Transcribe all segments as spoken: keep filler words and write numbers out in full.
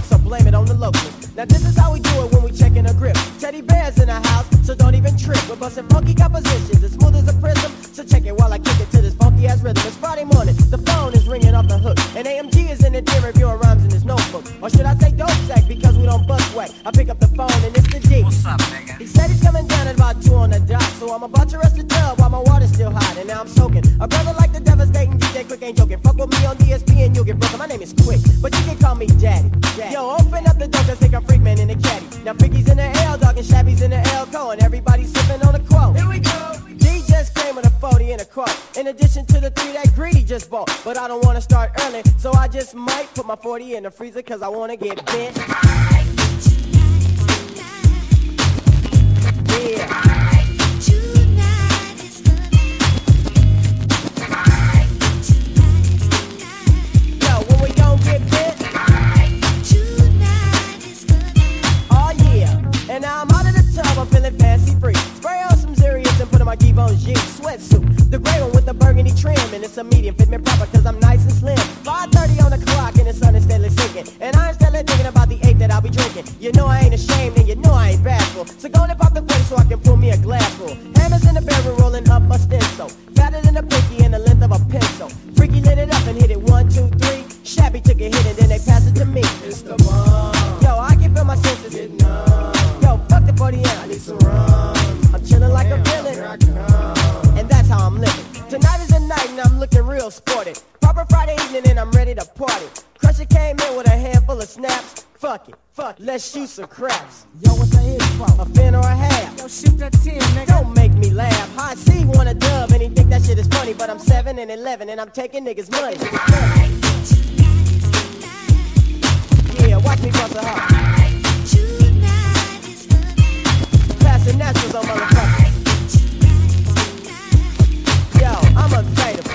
so blame it on the locals. Now this is how we do it when we checkin' a grip. Teddy bears in the house, so don't even trip. We're bustin' funky compositions, as smooth as a prism. So check it while I kick it to this funky ass rhythm. It's Friday morning, the phone is ringing off the hook, and A M G is in the dim reviewing rhymes in his notebook. Or should I say dope sack, because we don't bust whack. I pick up the phone and it's the G. What's up, nigga? He said he's coming down at about two on the dot, so I'm about to rush the tub while my water's still hot, and now I'm soaking. A brother like the devastating D J Quick ain't joking. Fuck with me on D S P and you'll get broken. My name is Quick, but you can call me Daddy. Daddy. Yo, open up the door, cause think I'm Freakman in the caddy. Now Freaky's in the L, dog, and Shabby's in the L Co, and everybody's sipping on a quote. Here we go. D just came with a forty and a quote, in addition to the three that Greedy just bought. But I don't wanna start early, so I just might put my forty in the freezer, cause I wanna get bent. Yeah. And now I'm out of the tub, I'm feeling fancy free. Spray on some Zerius and put on my Givenchy sweatsuit, the gray one with the burgundy trim, and it's a medium, fit me proper cause I'm nice and slim. five thirty on the clock and the sun is steadily sinking, and I'm steadily thinking about the eight that I'll be drinking. You know I ain't ashamed and you know I ain't bashful, so go and pop the forty so I can pull me a glass full. Hammers in the barrel rolling up a stencil, fatter than a pinky and the length of a pencil. Freaky lit it up and hit it one, two, three. Shabby took a hit and then they passed it to me. It's the bomb. Yo, I can feel my senses. Get numb. Yo, fuck the forty and I need some rum. I'm chillin' like Damn, a villain, here I come. and that's how I'm living. Tonight is the night and I'm looking real sporty. Proper Friday evening and I'm ready to party. Crusher came in with a handful of snaps. Fuck it, fuck it, let's shoot some craps. Yo, what's the hit for? A fin or a half. Yo, shoot that ten, nigga. Don't make me laugh. High C want a dub and he think that shit is funny, but I'm seven and eleven and I'm taking niggas' money. Yeah, watch me bust a hop. Passing naturals on motherfuckers. Yo, I'm unfadable.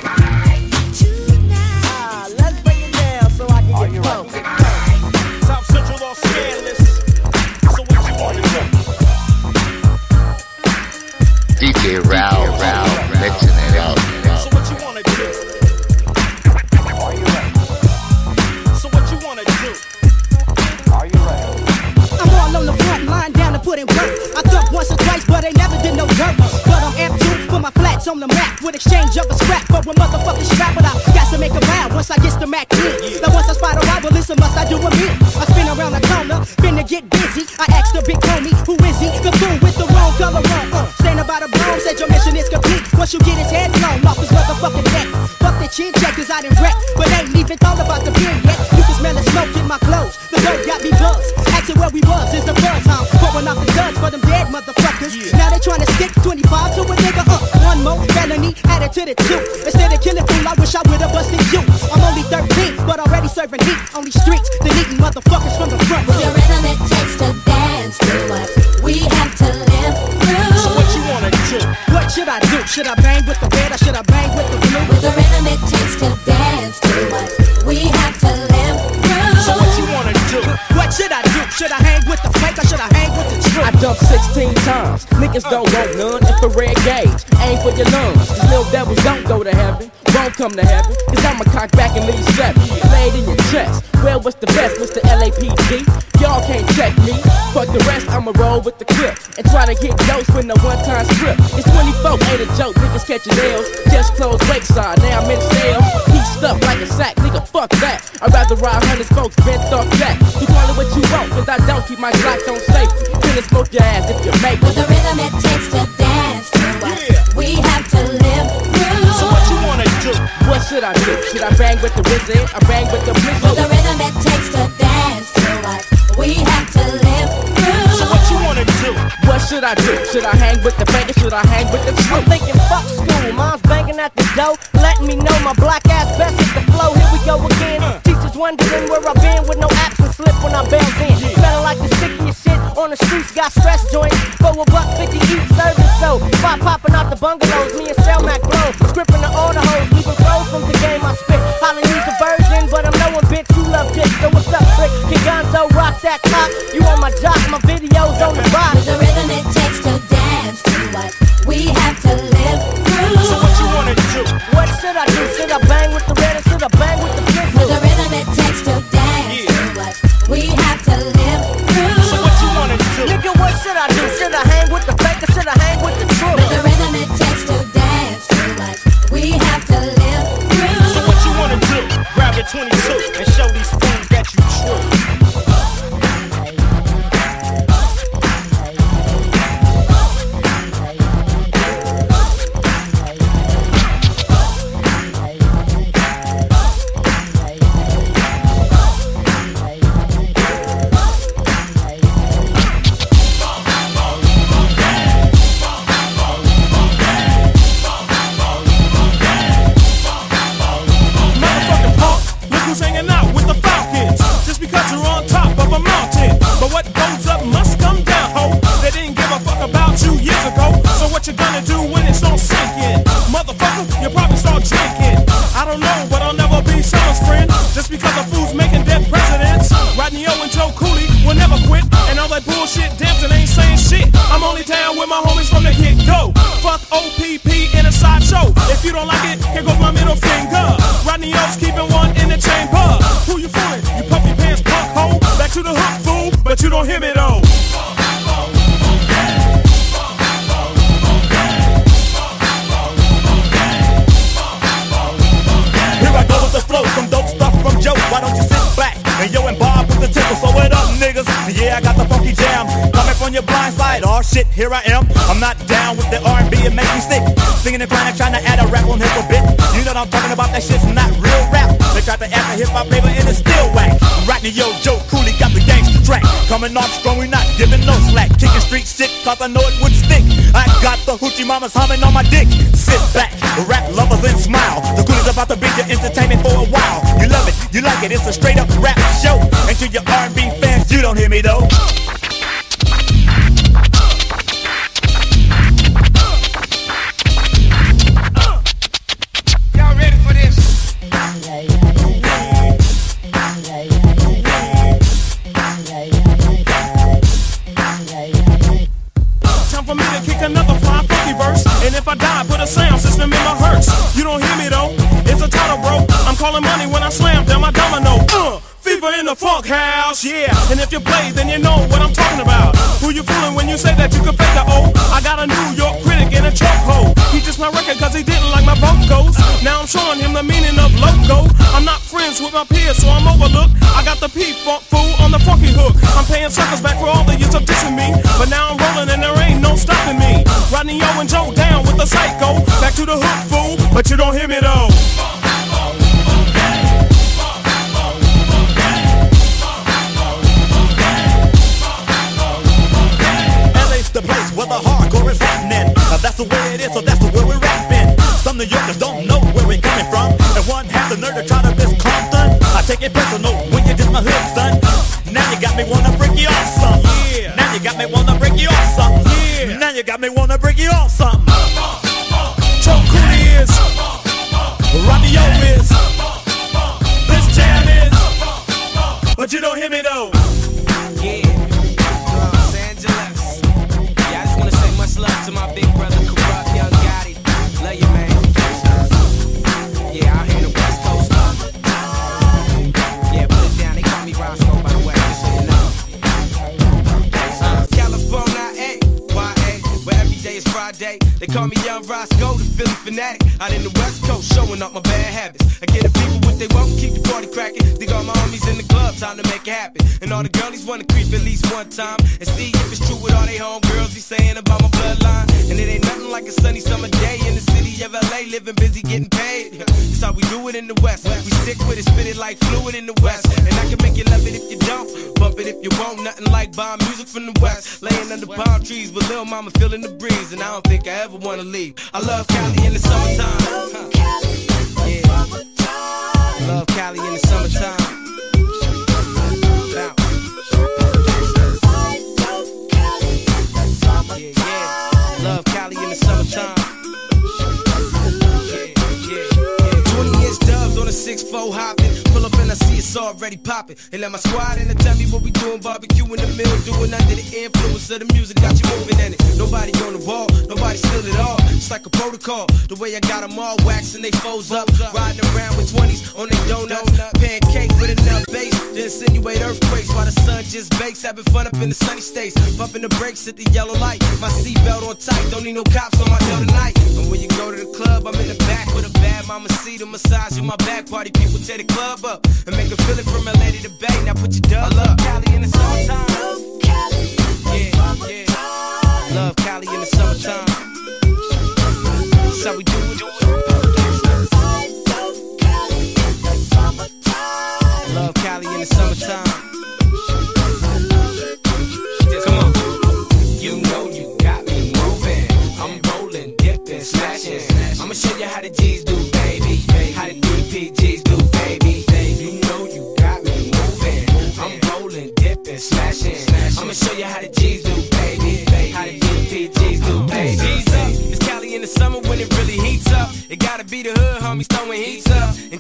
Ah, let's break it down so I can get pumped. South Central Los Angeles. So what you wanna do? D J Rao, Rao, mixing it up. So what you wanna do? Are you ready? So what you wanna do? Are you ready? I'm all on the front line down to put in work. I thought once or twice, but they never did no dirt. But I'm amped to put my flats on the map with exchange of a scrap for a motherfucking strap. But I got to make a round once I get the Mac in. Now once I spot a rival, it's a must I do a me. I spin around the corner, finna get busy. I asked the big homie, who is he? The fool with the wrong color on. Uh, standing by the broom, said your mission is complete. Once you get his head blown off his motherfucking neck. Fuck the chin check, cause I done wreck. But ain't even thought about the beer yet. You can smell the smoke in my clothes. The dirt got me buzzed. Asking where we was is the first time. Pouring off the duds for them dead motherfuckers. Yeah. Now they tryna stick twenty-five to a nigga up. Uh, one more felony added to the two. Instead of killing fool, I wish I would've busted you. I'm only thirteen, but already serving heat. Only streets, the eating motherfuckers from the front. The rhythm it takes to dance to what we have to live through. So what you wanna do? What should I do? Should I bang with the red or should I bang with the blue? With the rhythm it takes to dance to what we have to live through. So what you wanna do? What should I do? Should I hang with the fake or should I hang with the truth? I dumped sixteen times. Niggas don't want none. Infrared gauge, aim for your lungs. These little devils don't go to heaven, won't come to heaven. Cause I'ma cock back and leave seven. Laid in your chest. Well, what's the best? What's the L A P D? Y'all can't check me. Fuck the rest, I'ma roll with the clip. And try to get dose with no one-time script. It's twenty-four, ain't a joke. Niggas catching nails. Just closed Lakeside, now I'm in sales. Pieced up like a sack, nigga, fuck that. I'd rather ride hundreds folks, bent off that. So call it what you want, cause I don't keep my Glock on safety. Finna smoke your ass if you make it. With the rhythm it takes to dance to what Yeah. we have to live through. So what you wanna do? What should I do? Should I bang with the wizard? I bang with the With the blizzard? rhythm it takes to dance to what we have to live through. So what you wanna do? What should I do? Should I hang with the fakers? Should I hang with the I'm truth? thinking fuck school, mom's banging at the door, letting me know my black ass best hit the flow. Here we go again. Teachers wondering where I've been with no apps and slip when I bounce in. Smelling like the stickiest shit on the streets, got stress joints. For a buck fifty each serving, so pop popping out the bungalows, me and Cell Mac blow. Scripting the order hoes, leaving flows from the game I spit. Holla use a version, but I'm knowing bitch you love dick. So what's up, Rick? Can Gonzo rock that clock? You on my jock, my videos on the box. With the rhythm it takes to dance to what we have to live through. So what you wanna do? What should I do? Should I bang with the red or should I bang with the With blizzard? the rhythm it takes to dance to what we have don't know, but I'll never be someone's friend. Just because a fool's making dead presidents. Rodney O and Joe Cooley will never quit. And all that bullshit dancing ain't saying shit. I'm only down with my homies from the get-go. Fuck O P P in a sideshow. If you don't like it, here goes my middle finger. Rodney O's keeping one in the chamber. Who you fooling? You puffy pants punk hoe. Back to the hook, fool, but you don't hear me though. Here I go with the flow, some dope stuff from Joe. Why don't you sit back and yo and Bob with the tickle? So it up, niggas. Yeah, I got the funky jam coming from your blind side. Oh shit, here I am. I'm not down with the R and B, it makes me sick. Singing and crying and trying to add a rap on hip a bit. You know what I'm talking about, that shit's not real rap. They tried to add the hip hop flavor and it's still whack. Rodney Yo, Joe Cooley got the gangster track. Coming off strong, we not giving no slack. Kicking street shit, cause I know it would stick. I got the hoochie mamas humming on my dick. Sit back, rap lovers and smile. The Cooley's about to be your entertainment for a while. You love it, you like it, it's a straight up rap show. And to your R and B fans, you don't hear me though. Y'all ready for this? Time for me to kick another fly funky verse. And if I die, put a sound system in my hearse. You don't hear me though, it's a title, bro. I'm calling money when I slam down my domino. Uh, fever in the funk house, yeah. And if you play, then you know what I'm talking about. Who you fooling when you say that you can fake the O? I got a New York critic in a chokehold. He just my record cause he didn't like my vocals. Now I'm showing him the meaning of logo. I'm not friends with my peers, so I'm overlooked. I got the P-Funk fool on the funky hook. I'm paying suckers back for all the years of dissing me. But now I'm rolling and there ain't no stopping me. Rodney O and Joe down with the psycho. Back to the hook, fool, but you don't hear me though. The place where the hardcore is happening. Uh, that's the way it is, so that's the way we're rapping. Some New Yorkers don't know where we're coming from, and one has the nerve to try to diss Compton. I take it personal when you diss my hood, son. Now you got me wanna break you off something. Yeah. Now you got me wanna break you off something. Yeah. Now you got me wanna break you off something. Joe Cooley is, Rodney O is, this jam is, but you don't hear me though. Yeah. Much love to my big brother, Corrupt, Young Gotti. Love you, man. Yeah, out here in the West Coast. Yeah, put it down. They call me Roscoe, by the way, just so you know. Uh, California, A, Y A, where every day is Friday. They call me Young Roscoe, the Philly fanatic. Out in the West Coast, showing up my bad habits. I get the people what they want, keep the party cracking. Dig all my homies in the club, time to make it happen. And all the girlies wanna creep at least one time and see if it's true what all they homegirls be saying about my bloodline. And it ain't nothing like a sunny summer day in the city of L A, living busy, getting paid. That's how we do it in the West. We sick with it, spit it like fluid in the West. And I can make you love it if you don't, bump it if you won't. Nothing like bomb music from the West. Laying under palm trees with Lil Mama feeling the breeze, and I don't think I ever wanna leave. I love Cali in the summertime. Huh. Yeah. Love Cali in the summertime. Yeah, yeah. Love Cali in the summertime. Yeah, yeah, yeah. twenty inch dubs on a six four hopping. Pull up and I see it's already popping. And let my squad in and tell me what we doing. Barbecue in the middle, doing under the influence of the music. Got you moving in it. Nobody on the wall, nobody still at all. It's like a protocol. The way I got them all waxing they foes up. Riding around with twenties on they donuts. Pancake with enough bass to insinuate earthquakes while the sun just bakes. Having fun up in the sunny states. Bumping the brakes at the yellow light. My seatbelt on tight. Don't need no cops on my tail tonight. And when you go to the club, I'm in the back with a bad mama seat. A massage in my back party. People tear the club up and make a feeling from L A to the Bay. Now put your dub up. Cali in the summertime. Yeah, yeah. Love Cali in the summertime. That's how we do it. Love Cali in the summertime. Come on. You know you got me moving. I'm rolling, dipping, slashing. I'ma show you how the G's do, baby. How the D P Gs do, baby. You know you got me moving. I'm rolling, dipping, slashing. I'ma show you how the G's do, baby. How the D P Gs do, baby. G's up. It's Cali in the summer when it really heats up. It gotta be the hood, homies throwing heats up.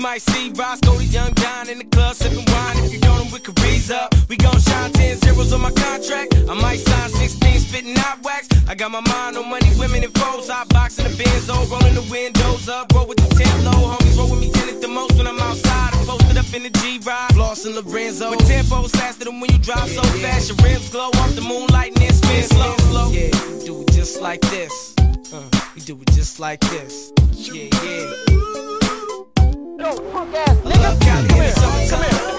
might see Roscoe the Young Don in the club sipping wine. If you know them, we could raise up. We gon' shine ten zeros on my contract. I might sign sixteen spitting hot wax. I got my mind on money, women and foes. Hot boxing the Benzo, rolling the windows up. Roll with the ten low, homies roll with me ten at the most when I'm outside. I'm posted up in the G-Ride, Floss and Lorenzo. With tempos faster than when you drive so fast. Your rims glow off the moonlight and then spin slow, slow. Yeah, we do it just like this. Uh, we do it just like this. Yeah, yeah. Yo, punk ass nigga, come here, come here. Come here.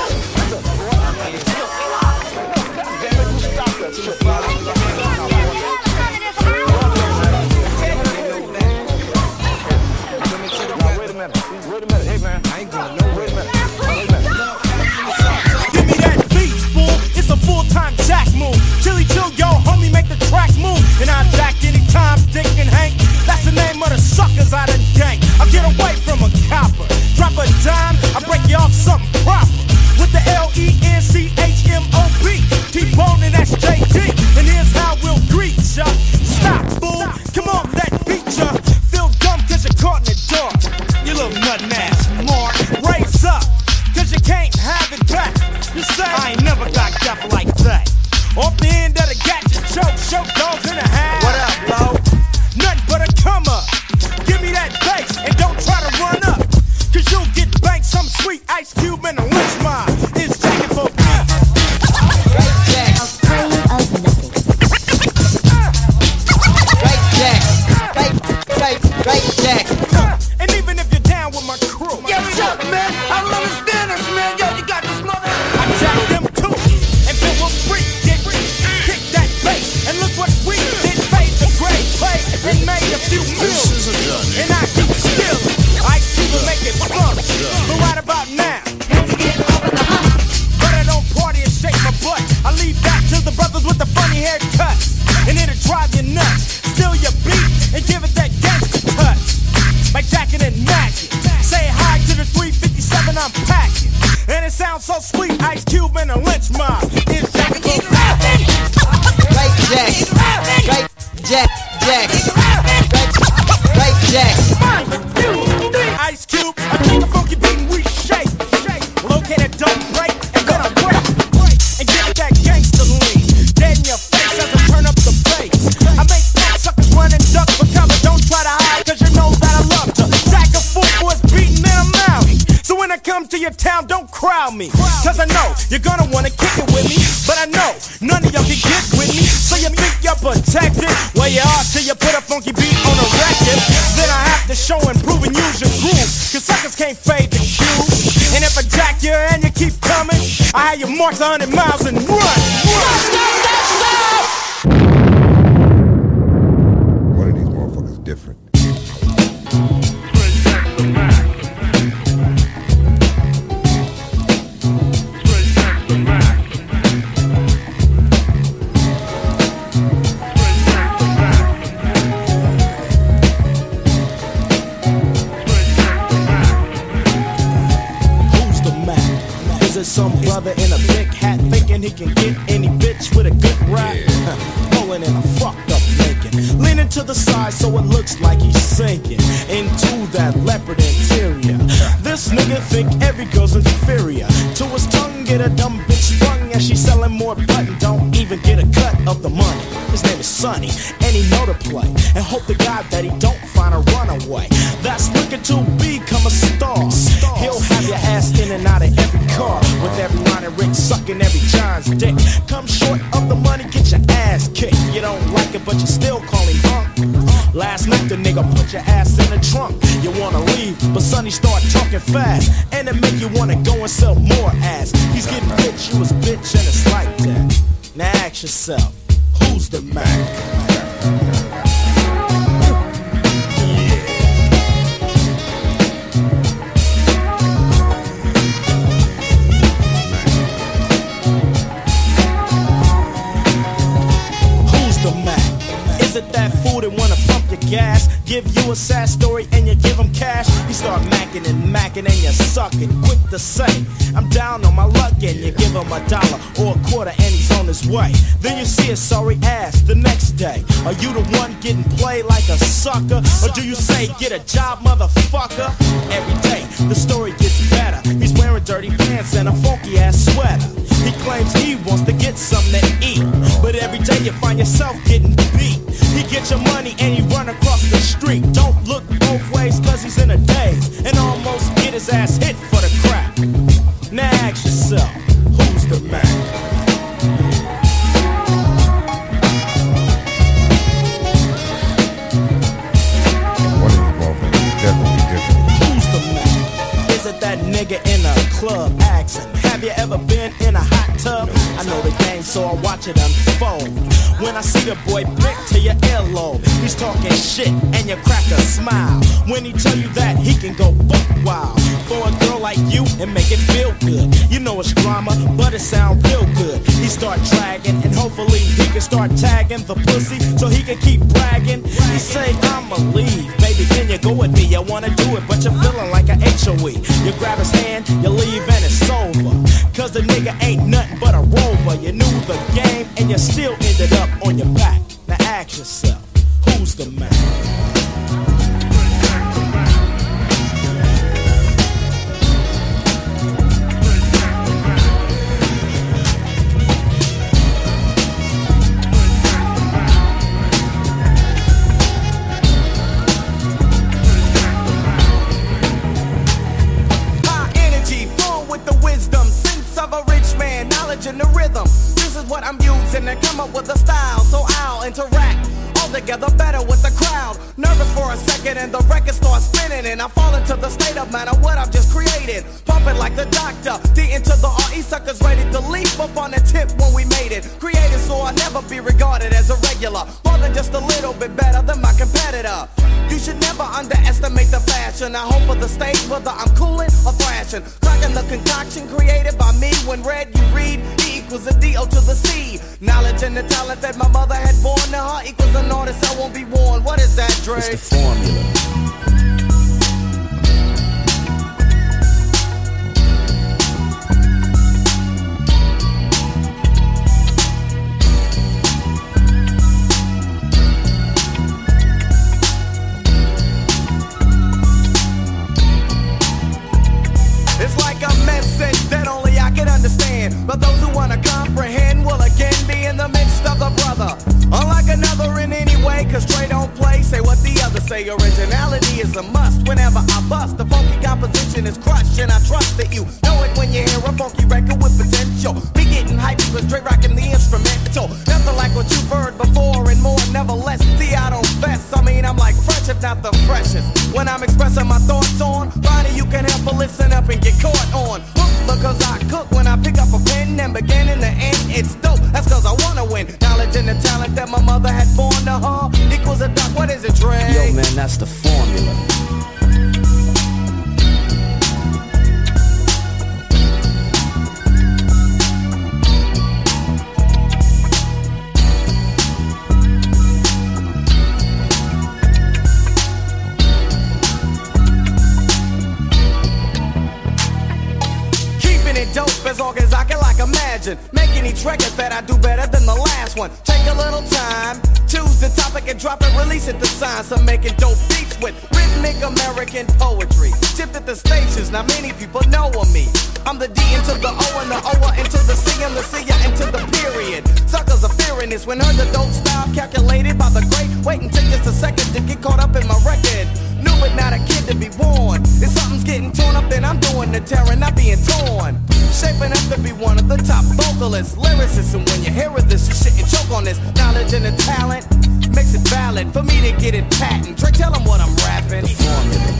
Wait a minute, wait a minute, hey man. I ain't going nowhere. Wait a minute, wait a minute. Give me that beat, fool. It's a full-time jack move. Chili chill, yo, homie, make the track move. And I jack anytime, Dick and Hank. That's the name of the suckers I done gang. I'll get away from a copper. Drop a dime, I break you off something proper. With the L E N C H M O B. T-Bone and that's J D. And here's how we'll greet ya. Stop, fool. Come on, that beat ya. Feel dumb cause you're caught in the dark. You little nuttin' ass mark. Raise up, cause you can't have it back. You say, I ain't never got got like that. Off the end of the gadget, choke, choke dogs in the house. What up, low? Nothing but a come up. Give me that bass and don't try to run up. Cause you'll get banked some sweet Ice Cube and a lynch mob. It's jacking for me. Right Jack. Afraid of nothing. Right Jack. Right, right, right Jack. And even if you're down with my crew, Yo, Chuck, man, I don't understand this, man. Yo, you got this mother. I jack them too. And then we'll freak, get kick that bass. And look what we did, paid the great play and made a few millions. And I keep still. I keep it make it fun. But right about now, but I don't party and shake my butt. I leave that to the brothers with the funny haircuts. And it'll drive you nuts. Steal your beat and give it that gangster touch. Like Jackin' and Mackin'. Say hi to the three fifty-seven I'm packing. And it sounds so sweet, Ice Cube and a lynch mob. It's Jackin' for rapping. Right Jack. Right Jack. Jack. Right, right Jack. Ice Cube, I take a funky beat and we shake. Located, don't break, and then I break. And give it that gangster lean. Dead in your face as I turn up the bass. I make suckers run and duck for cover. Don't try to hide, cause you know that I love to. Jack a fool for his beating and I'm out. So when I come to your town, don't crowd me. Cause I know you're gonna wanna kick it with me. But I know none of y'all can get with me. So you think you're protected? Well, you are till you put a funky beat on a record. Then I have to show and prove and use your groove. Cause suckers can't fade the cue. And if I jack you and you keep coming, I have you march a hundred miles and run. Run! One of these motherfuckers different. Some brother in a big hat thinking he can get any bitch with a good rap. Yeah. Rolling in a fucked up Lincoln, leaning to the side so it looks like he's sinking into that leopard interior. This nigga think every girl's inferior. To his tongue get a dumb bitch sprung, and she's selling more button, don't even get a cut of the money. His name is Sonny, and he know to play, and hope to God that he don't find a runaway that's looking to become a star. He'll have your ass in and out of every car, with every line and Rick sucking every John's dick. Come short of the money, get your ass kicked. You don't like it, but you still call him punk. Last night the nigga put your ass in the trunk. You wanna leave, but Sonny start talking fast, and it make you wanna go and sell more ass. He's getting bitch, you was bitch, and it's like that. Now ask yourself, who's the Mac? Give you a sass story and you give him cash, you start macking and macking and you suck it. Quick to say, I'm down on my luck, and you give him a dollar or a quarter and he's on his way. Then you see his sorry ass the next day. Are you the one getting played like a sucker? Or do you say, get a job, motherfucker? Every day, the story gets better. He's wearing dirty pants and a funky ass sweater. He claims he wants to get something to eat, but every day you find yourself getting beat. He gets your money and he run across the street. Don't look both ways cause he's in a daze, and almost get his ass hit for the crack. Now ask yourself, who's the man? One of these motherfuckers definitely different. Who's the man? Is it that nigga in a club asking, have you ever been in a hot tub? I know the game, so I watch it unfold. When I see the boy blick to your earlobe, he's talking shit and you crack a smile. When he tell you that he can go buck wild for a girl like you and make it feel good. You know it's drama, but it sound real good. He start dragging and hopefully he can start tagging the pussy so he can keep bragging. He say, I'ma leave, baby, can you go with me? I wanna do it, but you're feeling like an H O E. You grab his hand, you leave and it's over. Cause the nigga ain't nothing but a rover. You knew the game and you still ended up on your back. Now ask yourself, who's the man? In the rhythm, this is what I'm using to come up with a style, so I'll interact all together better with the crowd. Nervous for a second and the record starts spinning, and I fall into the state of mind of what I've just created. Pumping like the doctor, D into the R E, suckers ready to leap up on the tip when we made it. Created so I'll never be regarded as a regular, more than just a little bit better than my competitor. You should never underestimate the fashion. I hope for the stage, whether I'm cooling or thrashing. Cracking the concoction created by me. When read, you read, E equals a D O to the C. Knowledge and the talent that my mother had born to her equals an artist I won't be worn. What is that, Dre? It's the formula. But those who wanna comprehend will again be in the midst of the brother. Unlike another in any way, cause Trey don't play. Say what the others say, originality is a must. Whenever I bust, the funky composition is crushed. And I trust that you know it when you hear a funky record with potential. Be getting hyped because Trey rocking the instrumental. Nothing like what you've heard before and more, nevertheless. See, I don't fess, I mean I'm like fresh if not the freshest. When I'm expressing my thoughts on Bonnie, you can help but listen up and get caught on hook, because I cook when I pick up a pen and begin in the end, it's dope. That's cause I wanna win. Knowledge and the talent that my mother had born to her equals a duck. What is it, Dre? Yo, man, that's the formula. Dope as long as I can like imagine. Make any record that I do better than the last one. Take a little time, choose the topic and drop it, release it. The science of making dope beats with rhythmic American poetry. Shipped at the stations, now many people know of me. I'm the D into the O and the O into the C and the C into the period. Suckers are fearing this when heard the dope style calculated by the great. Wait and take just a second to get caught up in my record. Knew it, not a kid to be born. If something's getting torn up, then I'm doing the tearing, not being torn. Shaping up to be one of the top vocalists, lyricists, and when you hear this, you shouldn't choke on this. Knowledge and the talent makes it valid for me to get it patent. Trey, tell them what I'm rapping. The formula.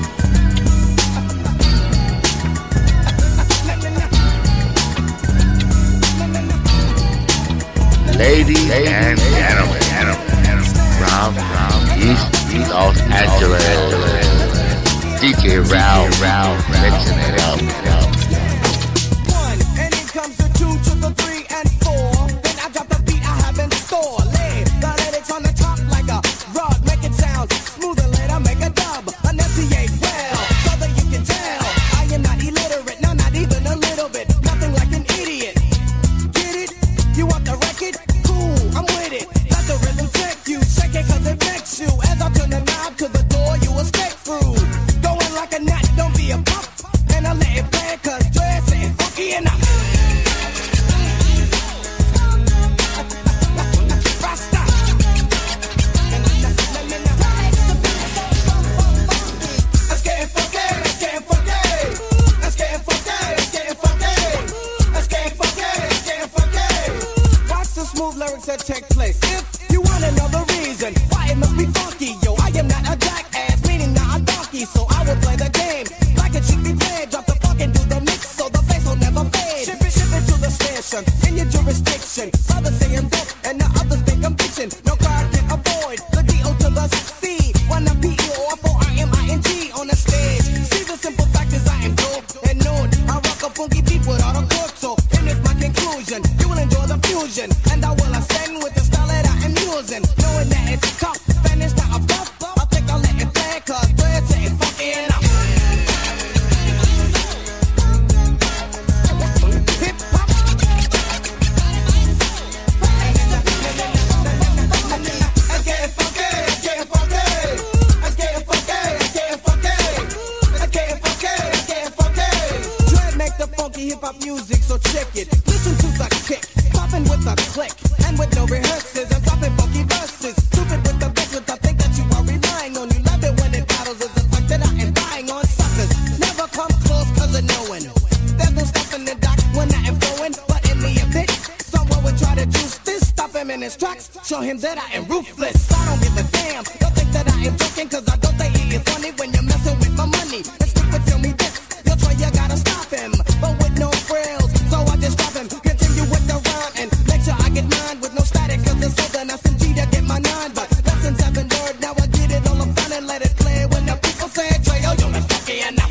Ladies and gentlemen, from, from East, East Los Angeles, D J Rao, Rao, mixing it up. One, and here comes the two to the three and four. Then I drop the beat I have in store. Lay the lyrics on the top like a rod, make it sound smooth and later make a dub. it take place. If you want another reason why it must be funky, yo, I am not a jackass, meaning not a donkey, so I will play the game like it should be played. Drop the funk and do the mix so the bass will never fade. Ship it, ship it to the station in your jurisdiction. Brothers saying book and the others think I'm fiction. No guard can avoid the D O to the C. One of P E O F O I M I N G on the stage. See the simple fact is I am dope and known. I rock a funky beat without a cork, so and it's my conclusion. You will enjoy the fusion, and I will ascend with the style that I am using. Knowing that it's tough, and it's not a bluff. I think I'll let it play, cause birds say it's funky enough. Hip hop. Let's get it funky, let's get it funky. Let's get it funky, let's get it funky. Let's get it funky, let's get it funky. Dread make the funky hip hop music, so check it. Listen to the kick, popping with a click, and with no rehearsals, I'm dropping funky verses. Stupid with the bitches, I think that you are relying on. You love it when it battles, it's the fact that I am buying on suckers. Never come close cause of knowing. There's no stuff in the dock when I am flowing, but in the event, someone would try to juice this, stop him in his tracks, show him that I am ruthless. I don't give a damn, don't think that I am joking, cause I don't think it is funny when you're messing with my money. And stupid tell me this, you'll try, you gotta stop him, but with no frills, so I just drop him. Continue with the rhyme and make sure I get mine with no static, cause it's so done. I send G to get my nine, but lessons haven't word, now I get it all up front and let it play. When the people say Trey, yo, yo, it's funky enough.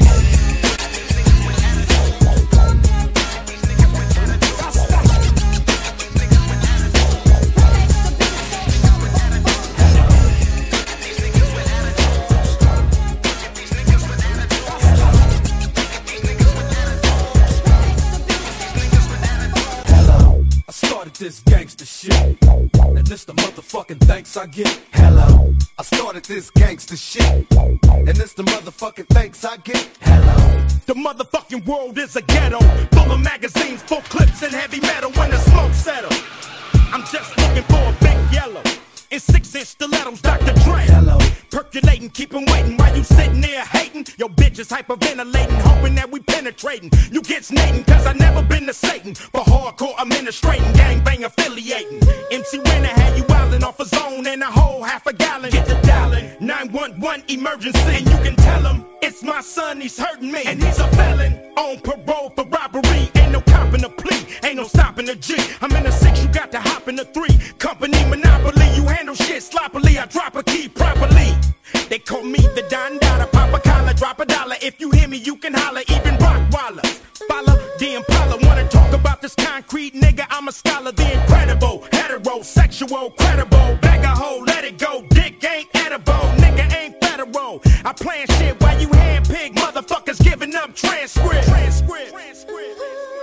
This gangster shit, and this the motherfucking thanks I get. Hello, I started this gangster shit, and this the motherfucking thanks I get. Hello, the motherfucking world is a ghetto, full of magazines, full clips, and heavy metal. When the smoke settles, I'm just looking for a big yellow in six-inch stilettos, Doctor Dre. Hello, percolating, keep 'em waiting while you sitting there hating. Your bitch is hyperventilating, hoping that we penetrating. You get snating, cause I never been to Satan. For hardcore administrating, gangbang affiliating. M C Renner had you wildin' off a zone and a whole half a gallon. Get the dialing, nine one one emergency. And you can tell him, it's my son, he's hurting me. And he's a felon, on parole for robbery. Ain't no copping a plea, ain't no stopping a G. I'm in a six, you got to hop in a three. Company monopoly, you handle shit sloppily. I drop a key properly. They call me the Don Dada, pop a collar, drop a dollar. If you hear me, you can holler, even Rottweiler. Follow the Impala, wanna talk about this concrete nigga? I'm a scholar, the incredible, heterosexual, credible. Bag a hoe, let it go, dick ain't edible, nigga ain't federal. I plan shit while you handpick motherfuckers giving up transcript. Transcript. Transcript.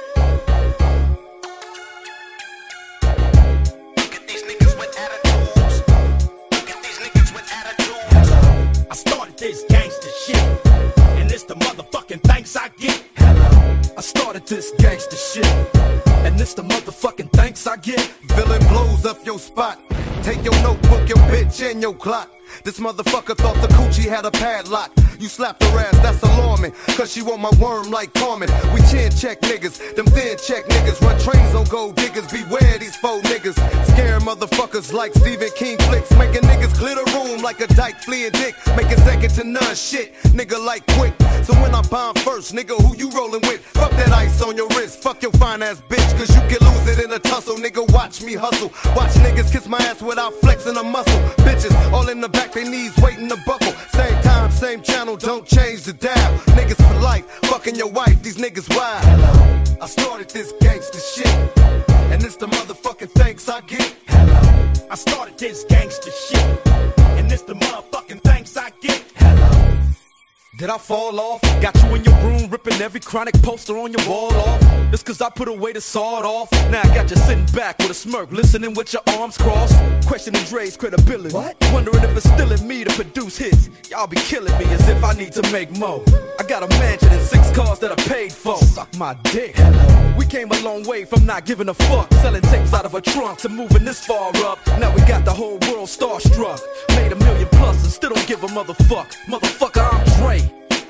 I started this gangster shit, and it's the motherfucking thanks I get. Hello, I started this gangster shit, and it's the motherfucking thanks I get. Villain blows up your spot, take your notebook, your bitch, and your clock. This motherfucker thought the coochie had a padlock. You slapped her ass, that's alarming, cause she want my worm like Carmen. We chin check niggas, them thin check niggas. Run trains on gold diggers, beware these faux niggas. Scare motherfuckers like Stephen King flicks. Making niggas clear the room like a dyke fleeing dick. Making second to none shit, nigga like quick. So when I bomb first, nigga, who you rolling with? Fuck that ice on your wrist, fuck your fine ass bitch, cause you can lose it in a tussle. Nigga, watch me hustle, watch niggas kiss my ass without flexing a muscle. Bitches all in the back, they knees waiting to buckle. Same time, same channel, don't change the dial. Niggas for life, fucking your wife, these niggas wild. Hello, I started this gangster shit, and it's the motherfucking thanks I get. Hello, I started this gangster shit, and it's the motherfucking thanks I get. Hello, did I fall off? Got you in your room ripping every chronic poster on your wall off. It's cause I put away the sawed off. Now I got you sitting back with a smirk, listening with your arms crossed, questioning Dre's credibility. What? Wondering if it's still in me to produce hits. Y'all be killing me as if I need to make mo. I got a mansion and six cars that I paid for. Suck my dick. Hello. We came a long way from not giving a fuck, selling tapes out of a trunk to moving this far up. Now we got the whole world starstruck. Made a million plus and still don't give a motherfuck. Motherfucker, I'm Dre.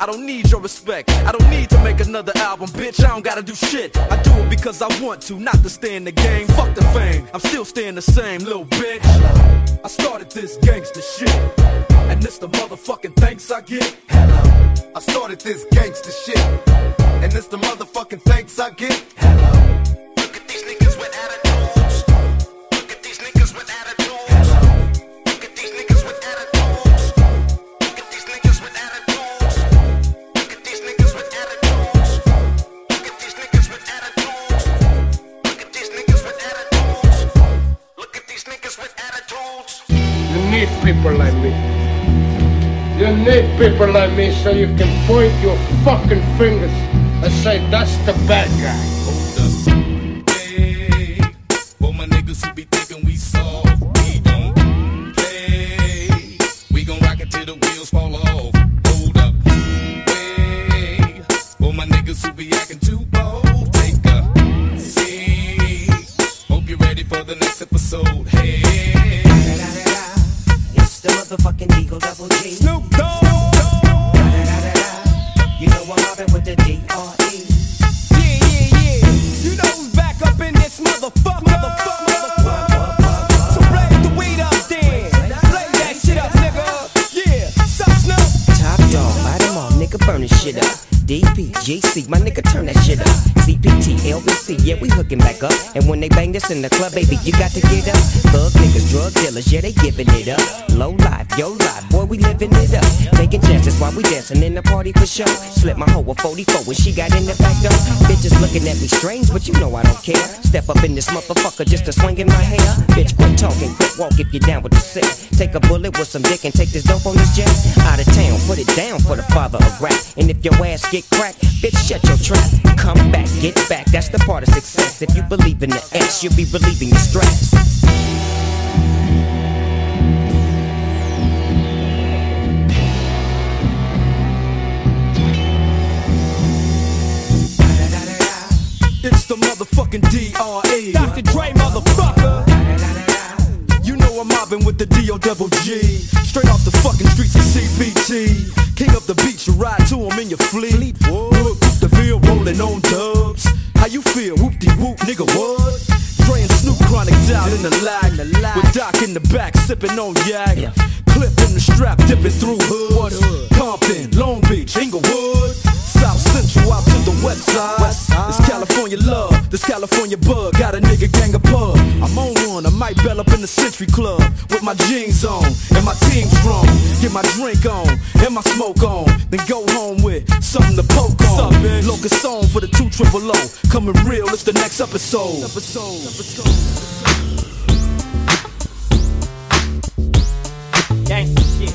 I don't need your respect. I don't need to make another album, bitch. I don't gotta do shit. I do it because I want to, not to stay in the game. Fuck the fame, I'm still staying the same, little bitch. I started this gangster shit, and it's the motherfucking thanks I get. I started this gangster shit, and it's the motherfucking thanks I get. Look at these niggas with attitudes. Look at these niggas with attitudes. Look at these niggas with attitudes. Look at these niggas with attitudes. Look at these niggas with attitudes. Look at these niggas with attitudes. Look at these niggas with attitudes. Look at these niggas with attitudes. You need people like me. You need people like me so you can point your fucking fingers and say, that's the bad guy. Hold up. Hey, for my niggas who be thinking we soft, we don't play. We gon' rock it till the wheels fall off. Hold up. Hey, for my niggas who be acting too bold, take a seat. Hope you're ready for the next episode. Hey. The motherfucking Eagle Double G. Snoop Dogg. You know I'm mobbing with the D R E. Yeah, yeah, yeah. You know who's back up in this motherfucker. Motherfucker, motherfucker. So blaze the weed up then. Blaze that shit up, nigga. Yeah. Stop, Snoop. Top dog, light them all, nigga, burn this shit up. D P G C, my nigga, turn that shit up. C P T, L B C, yeah, we hooking back up. And when they bang this in the club, baby, you got to get up. Thug niggas, drug dealers, yeah, they giving it up. Low life, yo life, boy, we living it up. Taking chances while we dancing in the party for show. Slip my hoe a forty-four when she got in the back door. Bitches looking at me strange, but you know I don't care. Step up in this motherfucker just to swing in my hair. Bitch, quit talking, quit walk if you're down with the sick. Take a bullet with some dick and take this dope on this jet. Out of town, put it down for the father of rap. And if your ass get cracked, bitch, shut your trap. Come back, get back, that's the part of success. If you believe in the X, you'll be relieving your stress. It's the motherfucking D R E. Doctor Dre, motherfucker. You know I'm mobbing with the D O double G. Straight off the fucking streets of C B T. King up the beach, you ride to him in your fleet. Whoop, the Ville rolling on dubs. How you feel? Whoop-de-whoop, nigga, what? Dre and Snoop Chronic down in the lag. With Doc in the back, sipping on yak. Clip in the strap, dipping through hoods. Compton, Long Beach, Inglewood. South Central out to the west side. This California love, this California bug. Got a nigga gang of pub. I'm on one, I might bell up in the Century Club. With my jeans on, and my team strong. Get my drink on, and my smoke on. Then go home with something to poke on. Locust on for the two triple O. Coming real, it's the next episode. Episode, episode. Gangsta shit.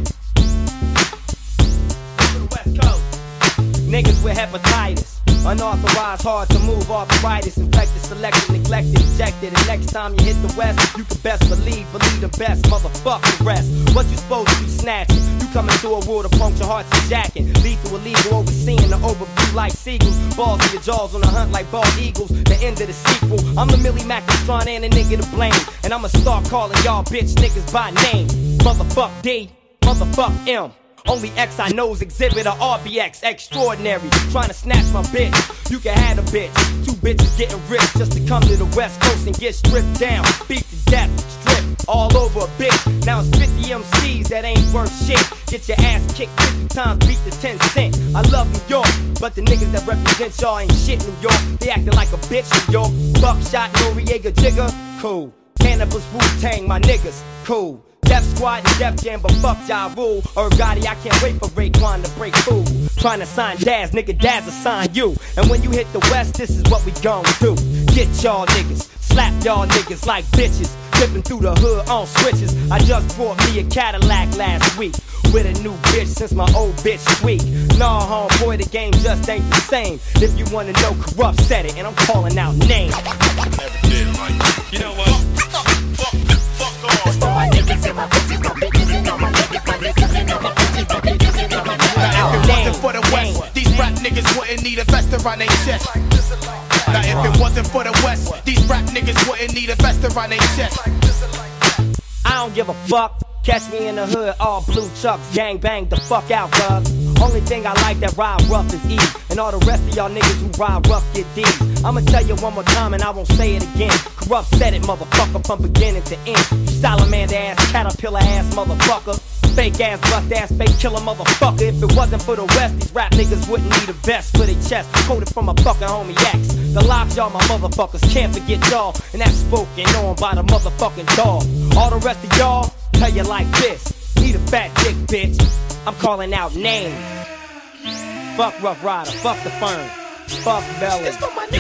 West Coast. Niggas with hepatitis. Unauthorized, hard to move, arthritis, infected, selected, neglected, ejected. And next time you hit the west, you can best believe, believe the best, motherfuck the rest. What you supposed to be snatching? You come into a world of puncture hearts and jacking. Lethal, illegal, overseeing the overview like seagulls. Balls in your jaws on the hunt like bald eagles. The end of the sequel. I'm the Millie Macastron and a nigga to blame. And I'ma start calling y'all bitch niggas by name. Motherfuck D, motherfuck M. Only X I know's exhibit a R B X extraordinary. Trying to snatch my bitch, you can have a bitch. Two bitches getting rich just to come to the West Coast and get stripped down, beat to death, stripped all over a bitch. Now it's fifty M Cs that ain't worth shit. Get your ass kicked fifty times, beat to ten cent. I love New York, but the niggas that represent y'all ain't shit New York. They acting like a bitch New York. Buckshot, Noriega, Jigger, cool. Cannabis, Wu-Tang, my niggas, cool. Def Squad and Def Jam, but fuck Ja Rule. Or Gotti, I can't wait for Raekwon to break through. Trying to sign Daz, nigga, Daz will sign you. And when you hit the West, this is what we gon' do. Get y'all niggas, slap y'all niggas like bitches. Dipping through the hood on switches. I just bought me a Cadillac last week. With a new bitch since my old bitch sweet. Nah, homeboy, the game just ain't the same. If you wanna know, Corrupt said it, and I'm calling out names. Never did like, you know what? My niggas and my bitches, my bitches and all my niggas, my niggas and all my bitches, my bitches and all my bitches. If it wasn't for the West, these rap niggas wouldn't need a vest around their chest. Now if it wasn't for the West, these rap niggas wouldn't need a vest around their chest. I don't give a fuck. Catch me in the hood, all blue chucks, gang bang the fuck out, cuz. Only thing I like that ride rough is E. And all the rest of y'all niggas who ride rough get D. I'ma tell you one more time and I won't say it again. Corrupt said it, motherfucker, from beginning to end. Salamander ass, caterpillar ass, motherfucker. Fake ass, bust ass, fake killer motherfucker. If it wasn't for the West, these rap niggas wouldn't need a vest for their chest. Quoted from a fucking homie X. The lives y'all my motherfuckers can't forget y'all. And that's spoken on by the motherfucking dog. All the rest of y'all, tell you like this. Need a fat dick, bitch. I'm calling out names. Fuck Rough Rider, fuck the firm. Fuck Belly.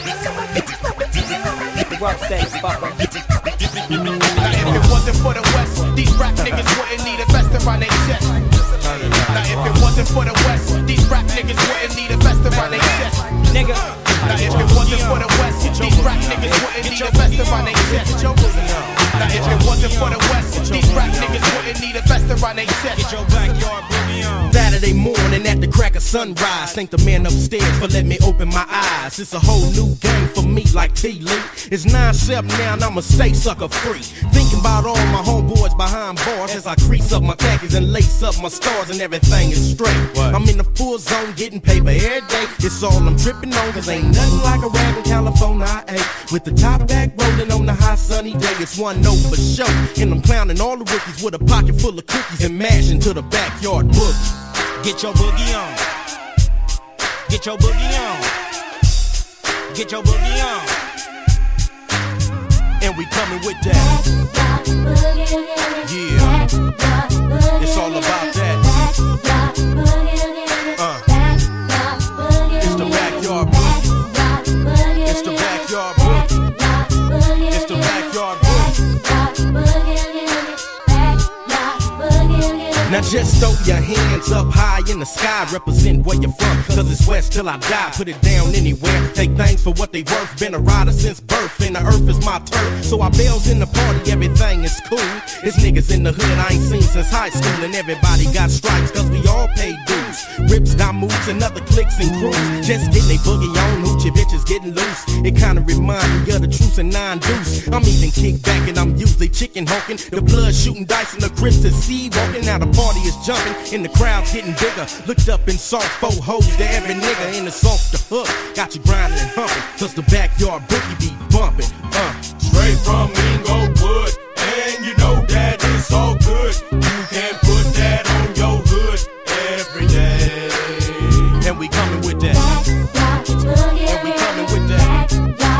Rough say, fucker. Now if it wasn't for the West, these rap niggas wouldn't need a vest around their chest. Now if it wasn't for the West, these rap niggas wouldn't need a vest around their chest. Nigga. Now if it wasn't for the West, these rap niggas wouldn't need a vest around their chest. Now if it wasn't for the West, these rap niggas wouldn't need a vest around their chest. Get your backyard boogie on. Saturday morning at the crack of sunrise. Thank the man upstairs for letting me open my eyes. It's a whole new game for me like T-Lee. It's nine seven now and I'ma stay sucker free. Thinking about all my homeboys behind bars as I crease up my khakis and lace up my stars and everything is straight. What? I'm in the full zone getting paper every day. It's all I'm tripping on cause ain't nothing like a rag in California I ate. With the top back rolling on the hot sunny day. It's one note for sure. And I'm clowning all the rookies with a pocket full of cookies and mash into the backyard boogie. Get your boogie on. Get your boogie on. Get your boogie on. And we coming with that. Yeah. It's all about that. Uh. It's the backyard boogie. It's the backyard boogie. It's the backyard boogie. Now just throw your hands up high in the sky, represent where you're from, cause it's West till I die, put it down anywhere, take things for what they worth, been a rider since birth, and the earth is my turf, so I bells in the party, everything is cool, it's niggas in the hood I ain't seen since high school, and everybody got stripes, cause we all pay dues, rips, down moves, and other clicks and crews, just getting they boogie on, hoochie bitches getting loose, it kinda remind me of the truce and nine deuce, I'm even kicked back and I'm usually chicken honking, the blood shooting dice and the crips to see walking, now the party is jumping and the crowd's getting bigger. Looked up and saw four hoes to every nigga in the soft the hook. Got you grinding and humping, cause the backyard boogie be bumping. Uh. Straight from Inglewood, and you know that it's all good. You can put that on your hood every day. And we coming with that. And we coming with that.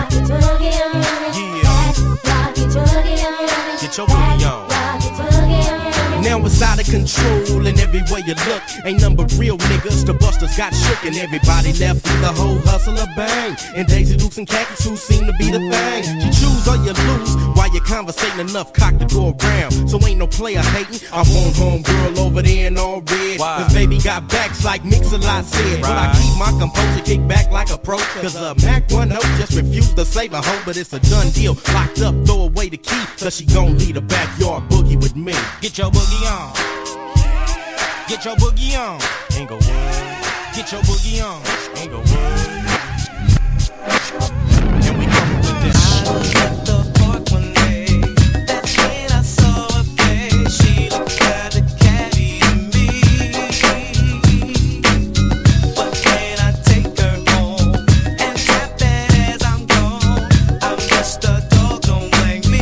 Yeah. Get your boogie on. Now it's out of control and every way you look ain't none but real niggas. The busters got shook and everybody left with the whole hustle of bang. And Daisy Dukes and khakis who seem to be the thing. You choose or you lose while you're conversating enough cock to go around. So ain't no player hating. I want home girl over there in all red. Wow. Cause baby got backs like Mix-a-Lot said. Right. But I keep my composure, kick back like a pro. Cause a Mac one oh just refused to save a hoe. But it's a done deal. Locked up, throw away the key. Cause she gon' lead a backyard boogie with me. Get your boogie on. Get your boogie on. Inglewood. Get your boogie on. Inglewood. And we coming with this. I was at the park one day. That's when I saw her face. She looked kinda catty to me. But can I take her home and tap that as I'm gone? I'm just a dog, don't blame me.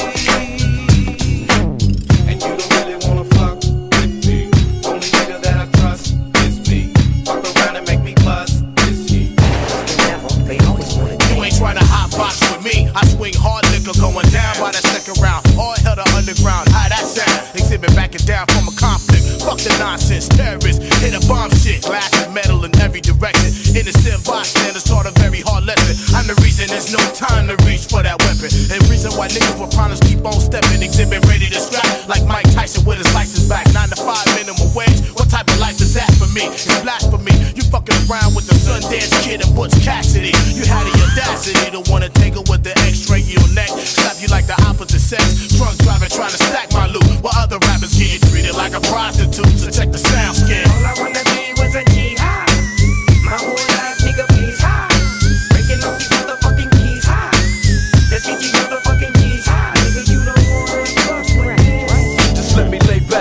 And you don't really wanna fuck with me. Only nigga that I trust is me. Fuck around and make me buzz. Is he? You ain't trying to hot box with me. I swing hard liquor going down by the second round. All hell to underground. How that sound? Exhibit backing down from a conflict. Fuck the nonsense. Terrorists hit a bomb shit. Glass and metal in every direction. Innocent bystanders taught a very hard lesson. I'm the reason there's no time to reach for that weapon. And reason why niggas with problems keep on stepping. Exhibit ready to scrap like Mike Tyson with his license back. Nine to five minimum wage. What type of life is that for me? It's blasphemy. You fucking around with the Sundance Kid and Butch Cassidy. You had the audacity to wanna take her with the X-ray in your neck. Slap you like the opposite sex. Drunk driving trying to stack my loot. While other rappers getting treated like a prostitute. So check the sound skin. All I wanna be was a G high. My whole life, nigga, please high. Breaking off these motherfucking keys high. Let's get these motherfucking keys high. Nigga, you don't wanna fuck with me. Just let me lay back.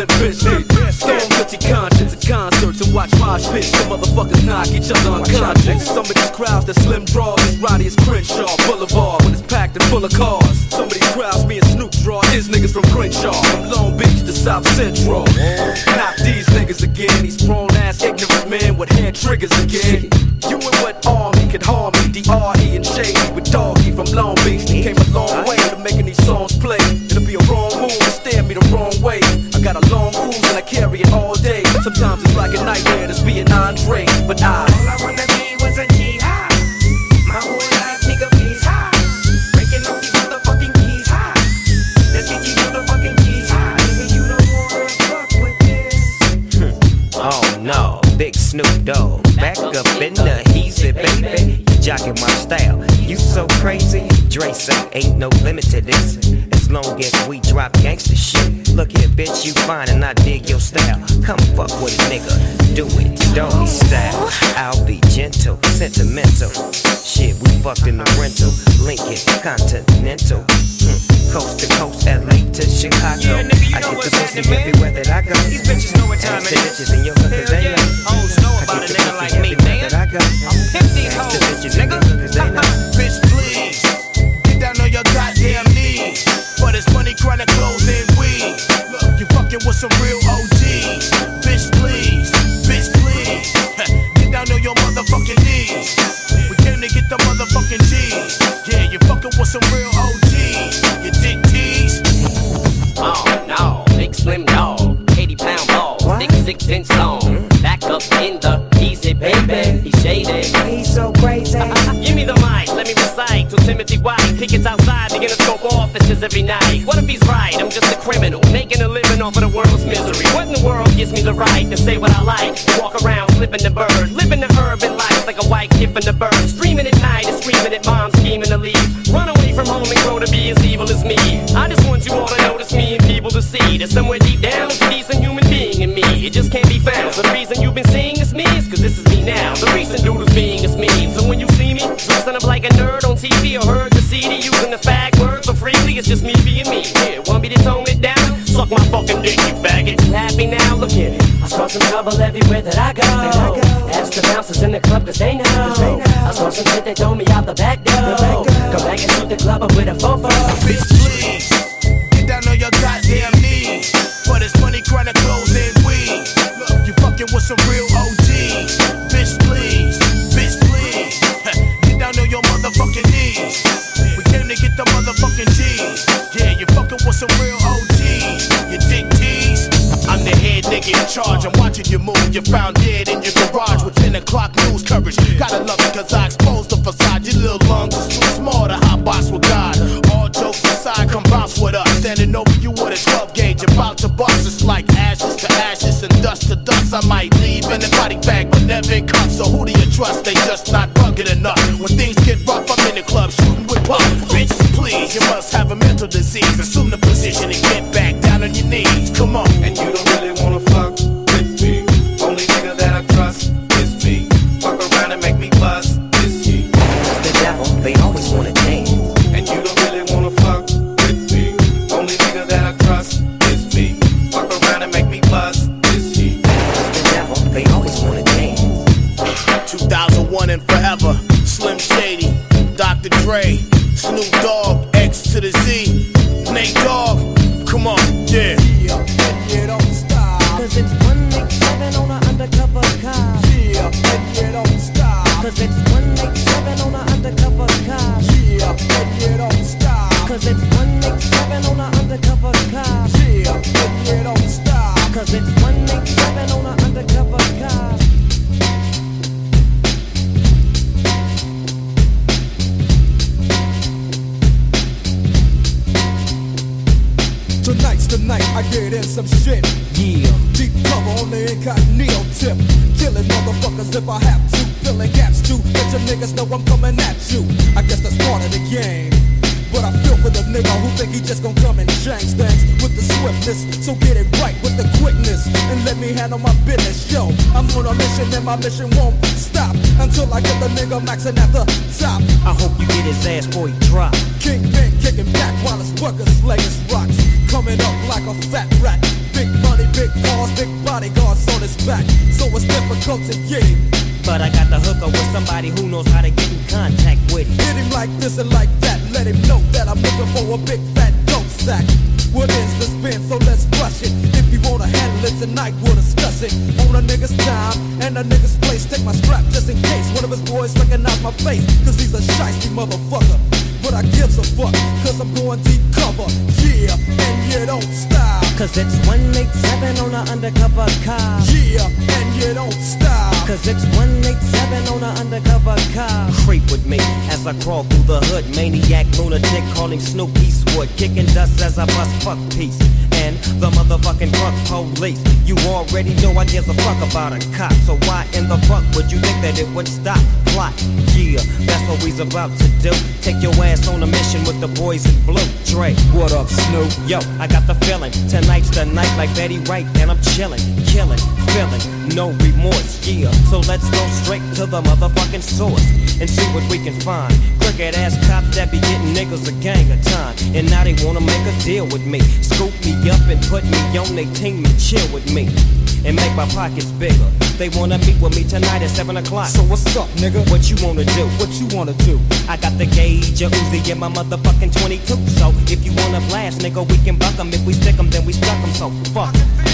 and piss it. Stone guilty conscience at concerts and watch mosh pits. Some motherfuckers knock each other unconscious. Some of these crowds that slim draws as rowdy as Crenshaw Boulevard when it's packed and full of cars. Some of these crowds me and Snoop draw is niggas from Crenshaw, from Long Beach to South Central. Not these niggas again, these grown ass ignorant men with hand triggers again. You and what army could harm me? D R E and Shady with Doggy from Long Beach. They came a long way to making these songs play. It'll be a wrong move to stare me the wrong way. I got a long ooze and I carry it all day. Sometimes it's like a nightmare to be an Andre, but I all I wanna be was a G high. My whole life, nigga, please high. Breaking all these motherfucking keys high. Let's get these motherfucking keys high. Nigga, you don't wanna fuck with this. Oh no, Big Snoop Dogg, back up in the heezy, baby. You jocking my style, you so crazy. Dre say ain't no limit to this, as long as we drop gangsta shit. Look here, bitch, you fine and I dig your style. Come fuck with a nigga, do it doggy style. I'll be gentle, sentimental. Shit, we fucked in the rental, Lincoln Continental. Mm. Coast to coast, L A to Chicago. Yeah, nigga, you I know get what's the pussy happening, man. everywhere that I go. These bitches know what time Ask it the is. bitches in your hood, cause Hell they yeah. know. Hoes know I about get a the nigga pussy like me, everywhere man. that I go. I'm pimp these Ask hoes, the bitches in nigga. your hood, cause they know. Bitch, please, get down on your goddamn knees. For this money, chronic clothes and weed. Look, you fucking with some real O Gs. Bitch, please, bitch, please. Get down on your motherfucking knees. We came to get the motherfucking G's. Yeah, you fucking with some real O Gs. You dick tease. Oh no, big slim dog, eighty pound balls, thick six inch long. Back up in the easy, baby. He's shady. He's so crazy. Give me the mic, let me recite to Timothy White. Pickets outside, begin to scope offices every night. What if he's right? I'm just a criminal, making a living off of the world's misery. What in the world gives me the right to say what I like? Walk around flipping the bird, living the urban life like a white kid from the bird. Streaming at night and screaming at mom, scheming to leave. Run away from home and grow to be as evil as me. I just want you all to notice me and people to see that somewhere deep down is a decent human being in me. It just can't be found. So the reason you've been seeing is me is cause this is me now. The recent dude is being is me. So when you see me dressing up like a nerd on T V or heard the C D using the fag word so freely, it's just me being me. Yeah, want me to tone it down? Suck my fucking dick, you faggot. You happy now? Look at it. I start some trouble everywhere that I go. Ask the bouncers in the club cause they know. I saw some shit that throw me out the back door. Come back and shoot the club up with a fofo. Bitch, please, get down on your goddamn knees. For this money, chronic clothes and weed. Look, you fucking with some real O Gs. Bitch, please, bitch, please. Get down on your motherfucking knees. We came to get the motherfucking G's. Yeah, you fucking with some real O Gs. You dick tease. I'm the head nigga in charge. I'm watching you move. You found dead in your garage with ten o'clock news coverage. Gotta love it cause I exposed the facade. Your little lungs is too small to hot box with God. All jokes aside, come bounce with us. Standing over you with a twelve gauge, about to bust. It's like ashes to ashes and dust to dust. I might leave in a body bag, but never in cuffs. So who do you trust? They just not rugged enough. When things get rough, I'm in the club shooting with pump. Bitch, please, you must have a mental disease. Assume the position and get back down on your knees. Come on. And you don't really wanna fuck with me. Only nigga that I trust is me. Fuck around and make me bust is me. The devil, they always wanna dance. And you don't really wanna fuck with me. Only nigga that I trust is me. Fuck around and make me bust is he. The devil, they always wanna dance. two thousand one and forever. Slim Shady, Doctor Dre, Snoop Dogg, X to the Z, Nate Dogg. Come on, yeah. Yeah, you don't stop. Cause it's one eight seven on an undercover car. Yeah, you don't stop. Cause it's one eight seven on an undercover car. Yeah, you don't stop. Cause it's one eight seven on an undercover car. Yeah, you don't stop. Cause it's one eight seven on an undercover car. Tonight's the night I get in some shit. Yeah. Deep cover on the incognito tip. Killing motherfuckers if I have to. Filling gaps too. Let your niggas know I'm coming at you. I guess that's part of the game. But I feel for the nigga who think he just gon' come and change things with the swiftness. So get it right with the quickness and let me handle my business. Yo, I'm on a mission and my mission won't stop until I get the nigga maxing at the top. I hope you get his ass before he drop. Kingpin kicking back while his workers slaying rocks. coming up like a fat rat. Big money, big cars, big bodyguards on his back. So it's difficult to get him. But I got the hookup with somebody who knows how to get in contact with him. Hit him like this and like that. Let him know that I'm looking for a big fat dope sack. What is the spin? So let's rush it. If you wanna handle it tonight, we'll discuss it. On a nigga's time and a nigga's place. Take my strap just in case one of his boys recognize my face. Cause he's a shiesty motherfucker. But I gives a fuck, cause I'm going deep cover. Yeah, and you don't stop. Cause it's one eighty-seven on an undercover car. Yeah, and you don't stop. Cause it's one eighty-seven on an undercover car. Creep with me as I crawl through the hood. Maniac, lunatic, call him Snoop Eastwood. Kicking dust as I bust fuck peace. And the motherfucking drug police. You already know I give a fuck about a cop. So why in the fuck would you think that it would stop? Plot, yeah, that's what we's about to do. Take your ass on a mission with the boys in blue. Dre, what up, Snoop? Yo, I got the feeling tonight's the night like Betty Wright, and I'm chilling, killing, feeling no remorse. Yeah, so let's go straight to the motherfucking source and see what we can find. Crooked ass cops that be getting niggas a gang of time, and now they wanna make a deal with me. Scoop me up and put me on they team and chill with me and make my pockets bigger. They wanna meet with me tonight at seven o'clock. So what's up, nigga? What you wanna do? What you wanna do? I got the gauge, a Uzi, and my motherfucking twenty-two. So if you wanna blast, nigga, we can buck 'em. If we stick 'em, then we stuck 'em. So fuck.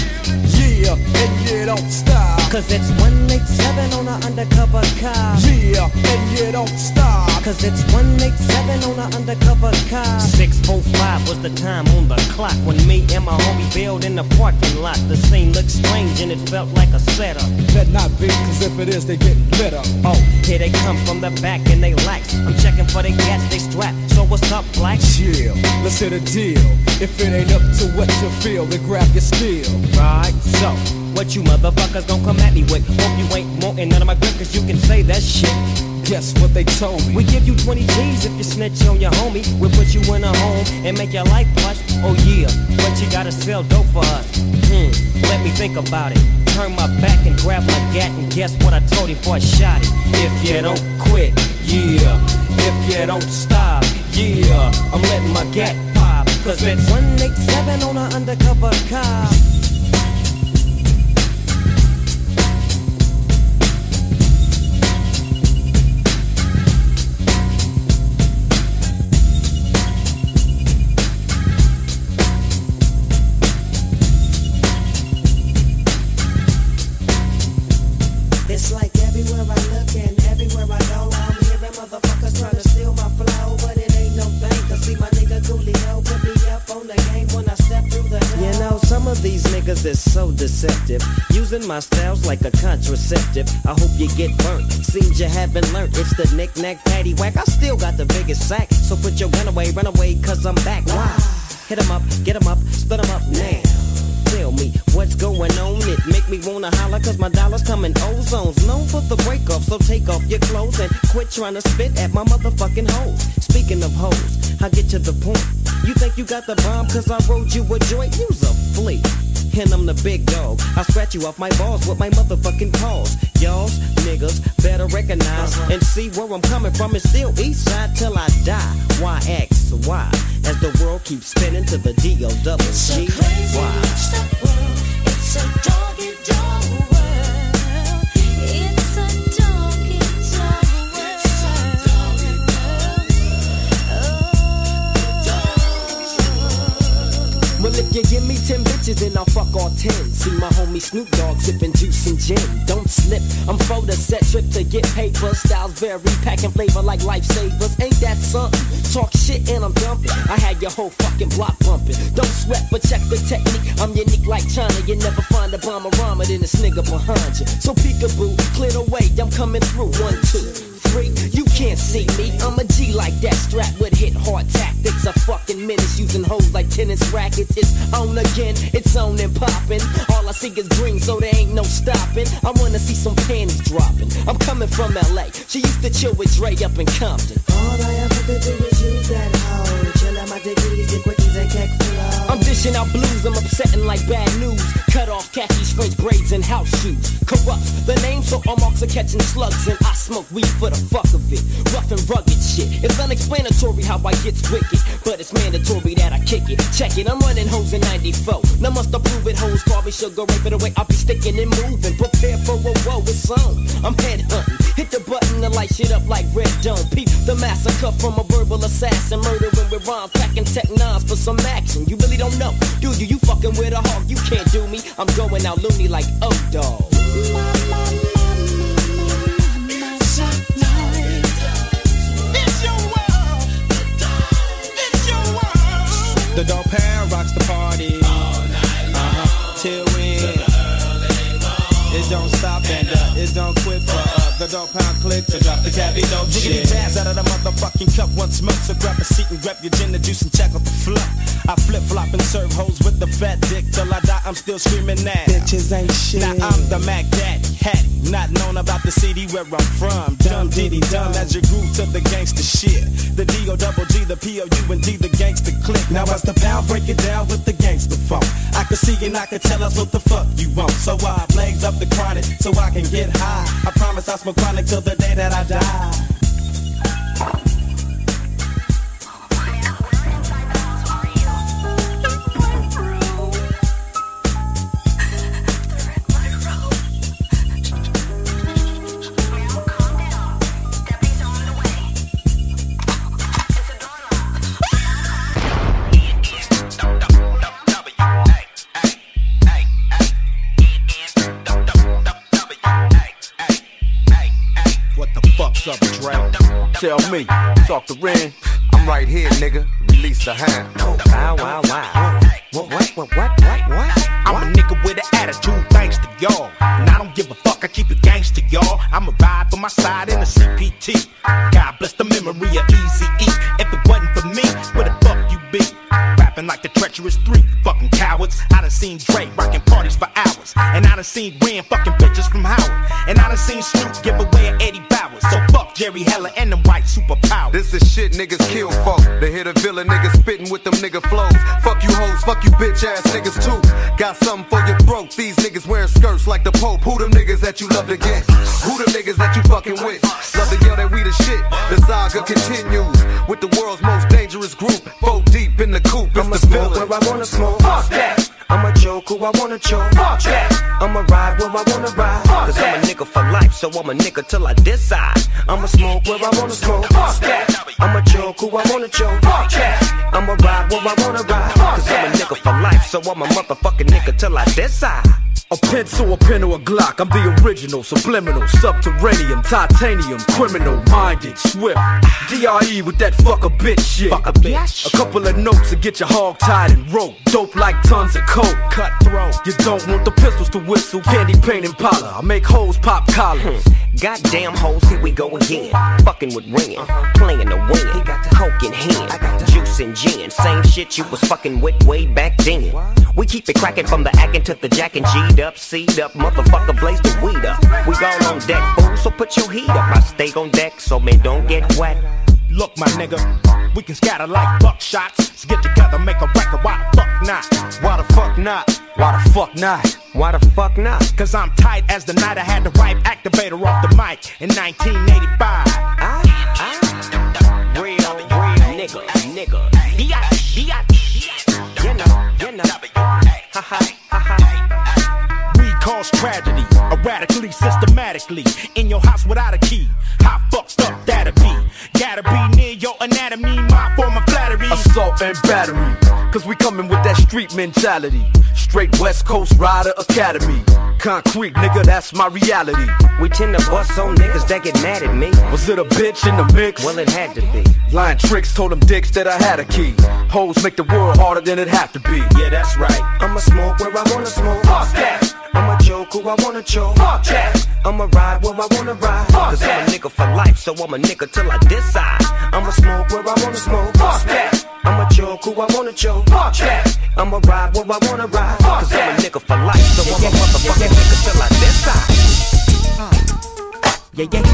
Yeah, and you don't stop. Cause it's one eighty-seven on an undercover car. Yeah, and you don't stop. Cause it's one eighty-seven on an undercover car. six four five was the time on the clock when me and my homie bailed in the parking lot. The scene looked strange and it felt like a setup. Better not be, cause if it is, they getting lit up. Oh, here they come from the back and they lax. I'm checking for the gas, they strap. So what's up, black? Chill, let's hit a deal. If it ain't up to what you feel, then grab your steel. Right, so what you motherfuckers gon' come at me with? Hope you ain't wanting none of my grip, cause you can say that shit. Guess what they told me? We give you twenty G's if you snitch on your homie. We'll put you in a home and make your life plush. Oh yeah, but you gotta sell dope for us. Hmm, let me think about it. Turn my back and grab my gat, and guess what I told him before I shot it? If you don't quit, yeah. If you don't stop, yeah. I'm letting my gat pop, cause it's one eighty-seven on an undercover car. It's like everywhere I look and everywhere I go, I'm hearing motherfuckers trying to steal my flow, but it ain't no thing, cause see my nigga Coolio put me up on the game when I step through the door. You know, some of these niggas is so deceptive, using my styles like a contraceptive. I hope you get burnt, seems you haven't learned. It's the knick-knack, paddywhack, I still got the biggest sack, so put your gun away, run away, cause I'm back. Why? Hit 'em up, get 'em up, split 'em up now. Tell me what's going on, it make me wanna holler cause my dollars come in ozones. Known for the break off, so take off your clothes and quit trying to spit at my motherfucking hoes. Speaking of hoes, I get to the point. You think you got the bomb cause I rode you a joint? You's a flea, and I'm the big dog. I scratch you off my balls with my motherfucking paws. Y'all's niggas better recognize uh-huh. and see where I'm coming from. It's still east side till I die. Why X, why? As the world keeps spinning to the D O double G. Why? It's a doggy dog world. It's a doggy dog world. Well, if you give me ten bitches, then I'll fuck all ten. See my homie Snoop Dogg sipping juice and gin. Don't slip, I'm for the set trip to get paper. Styles vary, packing flavor like lifesavers. Ain't that something? Talk shit and I'm dumping. I had your whole fucking block bumping. Don't sweat, but check the technique. I'm unique like China. You never find a bomber rhymer than this nigga behind you. So peekaboo, clear the way, I'm coming through. One, two, three. You can't see me. I'm a G like that, strapped with hit hard tactics. A fucking menace using hoes like tennis rackets. It's on again, it's on and popping. All I see is green, so there ain't no stopping. I wanna see some panties dropping. I'm coming from L A. She used to chill with Dre up in Compton. All I ever could do is use that hoe. Chill out my degrees, get quickies and keck flow. I'm dishing out blues, I'm upsetting like bad news. Cut off khakis, French braids, and house shoes. corrupts the name, so all marks are catching slugs. And I smoke weed for the fuck of it. Rough and rugged shit. It's unexplanatory how I get wicked, but it's mandatory that I kick it. Check it, I'm running hoes in ninety-four. Now must approve it, hoes call me sugar, rape it away. I'll be sticking and moving. Prepare for a woe, it's on. I'm head hunting. Hit the button to light shit up like Red Dome. Peep the massacre from a verbal assassin. Murdering with rhymes, packing tech nines for some action. You really don't know, do you? You fucking with a hawk, you can't do me. I'm going out loony like O-Dog. The Dog Pound rocks the party all night long, uh-huh, till we end. It don't stop and uh, it don't quit for uh, the Dog Pound click to drop the cabbie dope shit. Jiggity jazz out of the motherfucking cup, one smoke, so grab a seat and grab your gin and juice and check out the fluff. I flip flop and serve hoes with the fat dick till I die. I'm still screaming that bitches ain't shit. Now I'm the Mac Daddy, Hattie, not known about the city where I'm from. Dumb diddy dumb as you grew to the gangster shit. The D O double G, the P O U and D, the gangster click. Now as the pound break it down with the gangster funk, I can see and I can tell us what the fuck you want. So I legs up the chronic so I can get high. I promise I smoke chronic till the day that I die. Tell me, talk to Ren. I'm right here, nigga. Release the hand. Wow, wow, wow. What, what, what, what, what, what? I'm a nigga with an attitude, thanks to y'all. And I don't give a fuck, I keep it gangster, y'all. I'ma ride for my side in a C P T. God bless the memory of Eazy-E. If it wasn't for me, where the fuck you be? Rapping like the treacherous three, fucking cowards. I done seen Dre rocking parties for hours. And I done seen Ren fucking bitches from Howard. And I done seen Snoop give away an Eddie Bowers. So fuck Jerry Heller and them white superpowers. This is shit niggas kill folk. They hit a villain niggas spitting with them nigga flows. Fuck you hoes, fuck you bitch ass niggas too. Got something for your throat. These niggas wearing skirts like the Pope. Who them niggas that you love to get? Who them niggas that you fucking with? Love to yell that we the shit. The saga continues with the world's most dangerous group. Four deep in the coop. It's I'ma the smoke villain. where I wanna smoke. Fuck that. I'ma joke who I wanna choke. Fuck that. I'ma ride where I wanna ride. Cause I'm a nigga for life, so I'm a nigga till I decide. I'ma smoke where I wanna smoke. Fuck that. I'ma joke who I wanna choke. Fuck that. I'ma ride where I wanna ride. Cause I'm a nigga for life, so I'm a motherfucking nigga till I decide. A pencil, a pen, or a Glock. I'm the original, subliminal, subterranean, titanium, criminal, minded, swift. D R E with that fuck a bitch shit. Fuck a bitch. A couple of notes to get your hog tied and rope. Dope like tons of coke. Cutthroat. You don't want the pistols to whistle. Candy paint and powder. I make hoes pop collars. Goddamn hoes, here we go again. Fucking with Ren, playing the win. He got the coke in hand, I got the juice and gin. Same shit you was fucking with way back then. We keep it cracking from the acting to the jacking. G'd up, C'd up, motherfucker blaze the weed up. We all on deck, fool, so put your heat up. I stay on deck, so man don't get wet. Look, my nigga, we can scatter like buckshots. Let's get together, make a record, why the fuck not? Why the fuck not? Why the fuck not? Why the fuck not? Cause I'm tight as the night I had the right activator off the mic in nineteen eighty-five. I, I, real, real nigga, nigga. B.I.T., B.I.T., you know, you know. Ha ha, ha ha. We cause tragedy, erratically, systematically. In your house without a key. How fucked up that'll be? Gotta be near your anatomy, my form of flattery. Assault and battery, cause we coming with that street mentality. Straight West Coast Rider Academy. Concrete, nigga, that's my reality. We tend to bust on niggas that get mad at me. Was it a bitch in the mix? Well, it had to be. Lying tricks told them dicks that I had a key. Hoes make the world harder than it have to be. Yeah, that's right. I'ma smoke where I wanna smoke. Fuck that. I'ma joke who I wanna choke. Fuck that. I'ma ride where I wanna ride. Cause I'm a nigga for life, so I'm a nigga till I decide. I'ma smoke where I wanna smoke. Fuck that. I'ma joke who I wanna choke. Fuck that. I'ma ride where I wanna ride. Cause I'm a nigga for life, so I'm a motherfucking nigga till I decide. Yeah, yeah.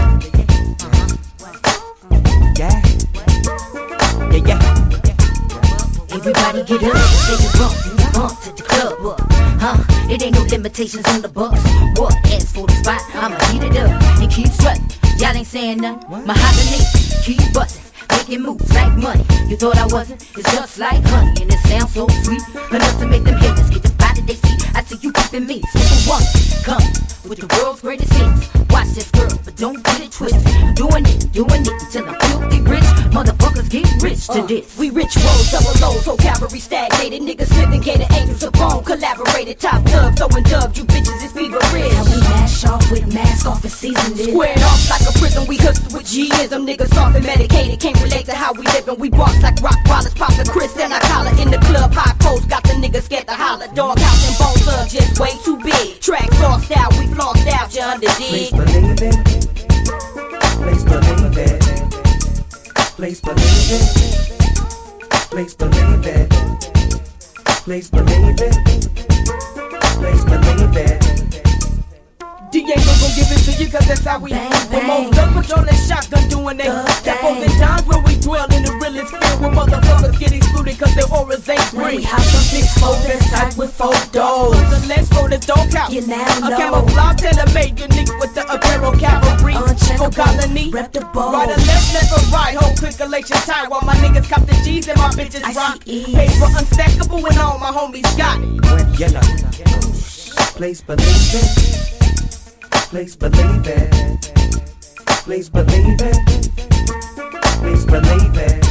Yeah. Yeah, yeah. Everybody get up, say you bump, you bump to the club up, huh? It ain't no limitations on the bus. What? Ask for the spot, I'ma heat it up and keep strutting. Y'all ain't saying nothing. Mahogany, keep bustin'. Making moves like money. You thought I wasn't? It's just like honey, and it sounds so sweet enough to make them haters get the body they see. I see you keeping me, simple one. Come with the world's greatest hits. Watch this girl, but don't get it twisted. Doing it, doing it until I'm filthy rich. Motherfuckers get rich to this. Uh, we rich rolls, double lows, so cavalry stagnated. Niggas living, gated, angels upon, collaborated. Top dub, throwing dubs, you bitches is fever rich. How we mash off with mask off and season this. Squared off like a prison, we hustle with G-ism. Niggas soft and medicated, can't relate to how we living. We boss like rock wallets, pop the Chris and I collar in the club. High post, got the niggas scared to holler. Dog house and bone thug, just way too big. Track soft style, we floss out, you under dig. Please believe it. Please believe it. Please believe it. Please believe it. Please believe it. Please believe it. Diego gon' give it to you cause that's how we bang, bang. Promote gun patrol and shotgun doing they Depots and times where we dwell in the realest field where motherfuckers get excluded cause their auras ain't green. We have some big smoke that's tight with photos. So let's go to dog house. You now a know. camouflage tailor-made unique with the apparel cavalry. Go colony. Rep the bowl. Right or left, left or right. Whole circulation tight while my niggas cop the G's and my bitches I rock. see Paper unstackable when all my homies got it. When yellow. Please believe it. Please believe it. Please believe it. Please believe it.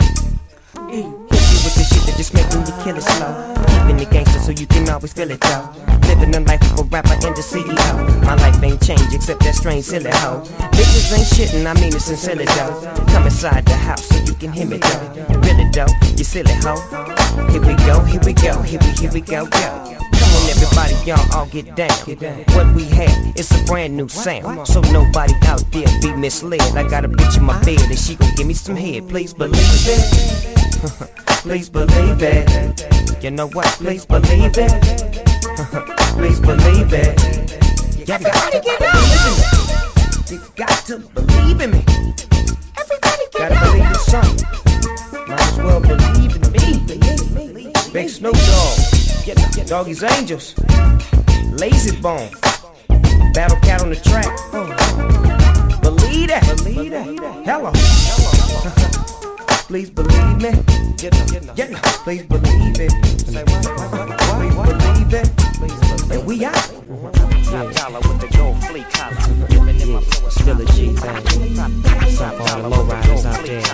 Hit you with the shit that just make me kill it slow. Keeping the gangster so you can always feel it though. Living the life of a rapper and the C E O. My life ain't changed except that strange silly hoe. Bitches ain't shitting, I mean it sincerely though. Come inside the house so you can hear me though. Really though, you silly hoe. Here we go, here we go, here we, here we go, go. Come on everybody, y'all all get down. What we have is a brand new sound. So nobody out there be misled. I got a bitch in my bed and she gon' give me some head. Please believe it. Please believe it. You know what? Please believe it. Please believe it. You got to get out. You got to believe in me. Everybody get Gotta believe in something. Might as well believe in me. Big Snoop Dogg. Get Doggy's Angels, Lazy Bone, Battle Cat on the track. Believe that, believe that. Hello, please believe me. Yeah, please believe it. Please believe it. And we out. Top dollar with the gold flea collar. Yeah, still a G thing. Stop all the lowriders out there.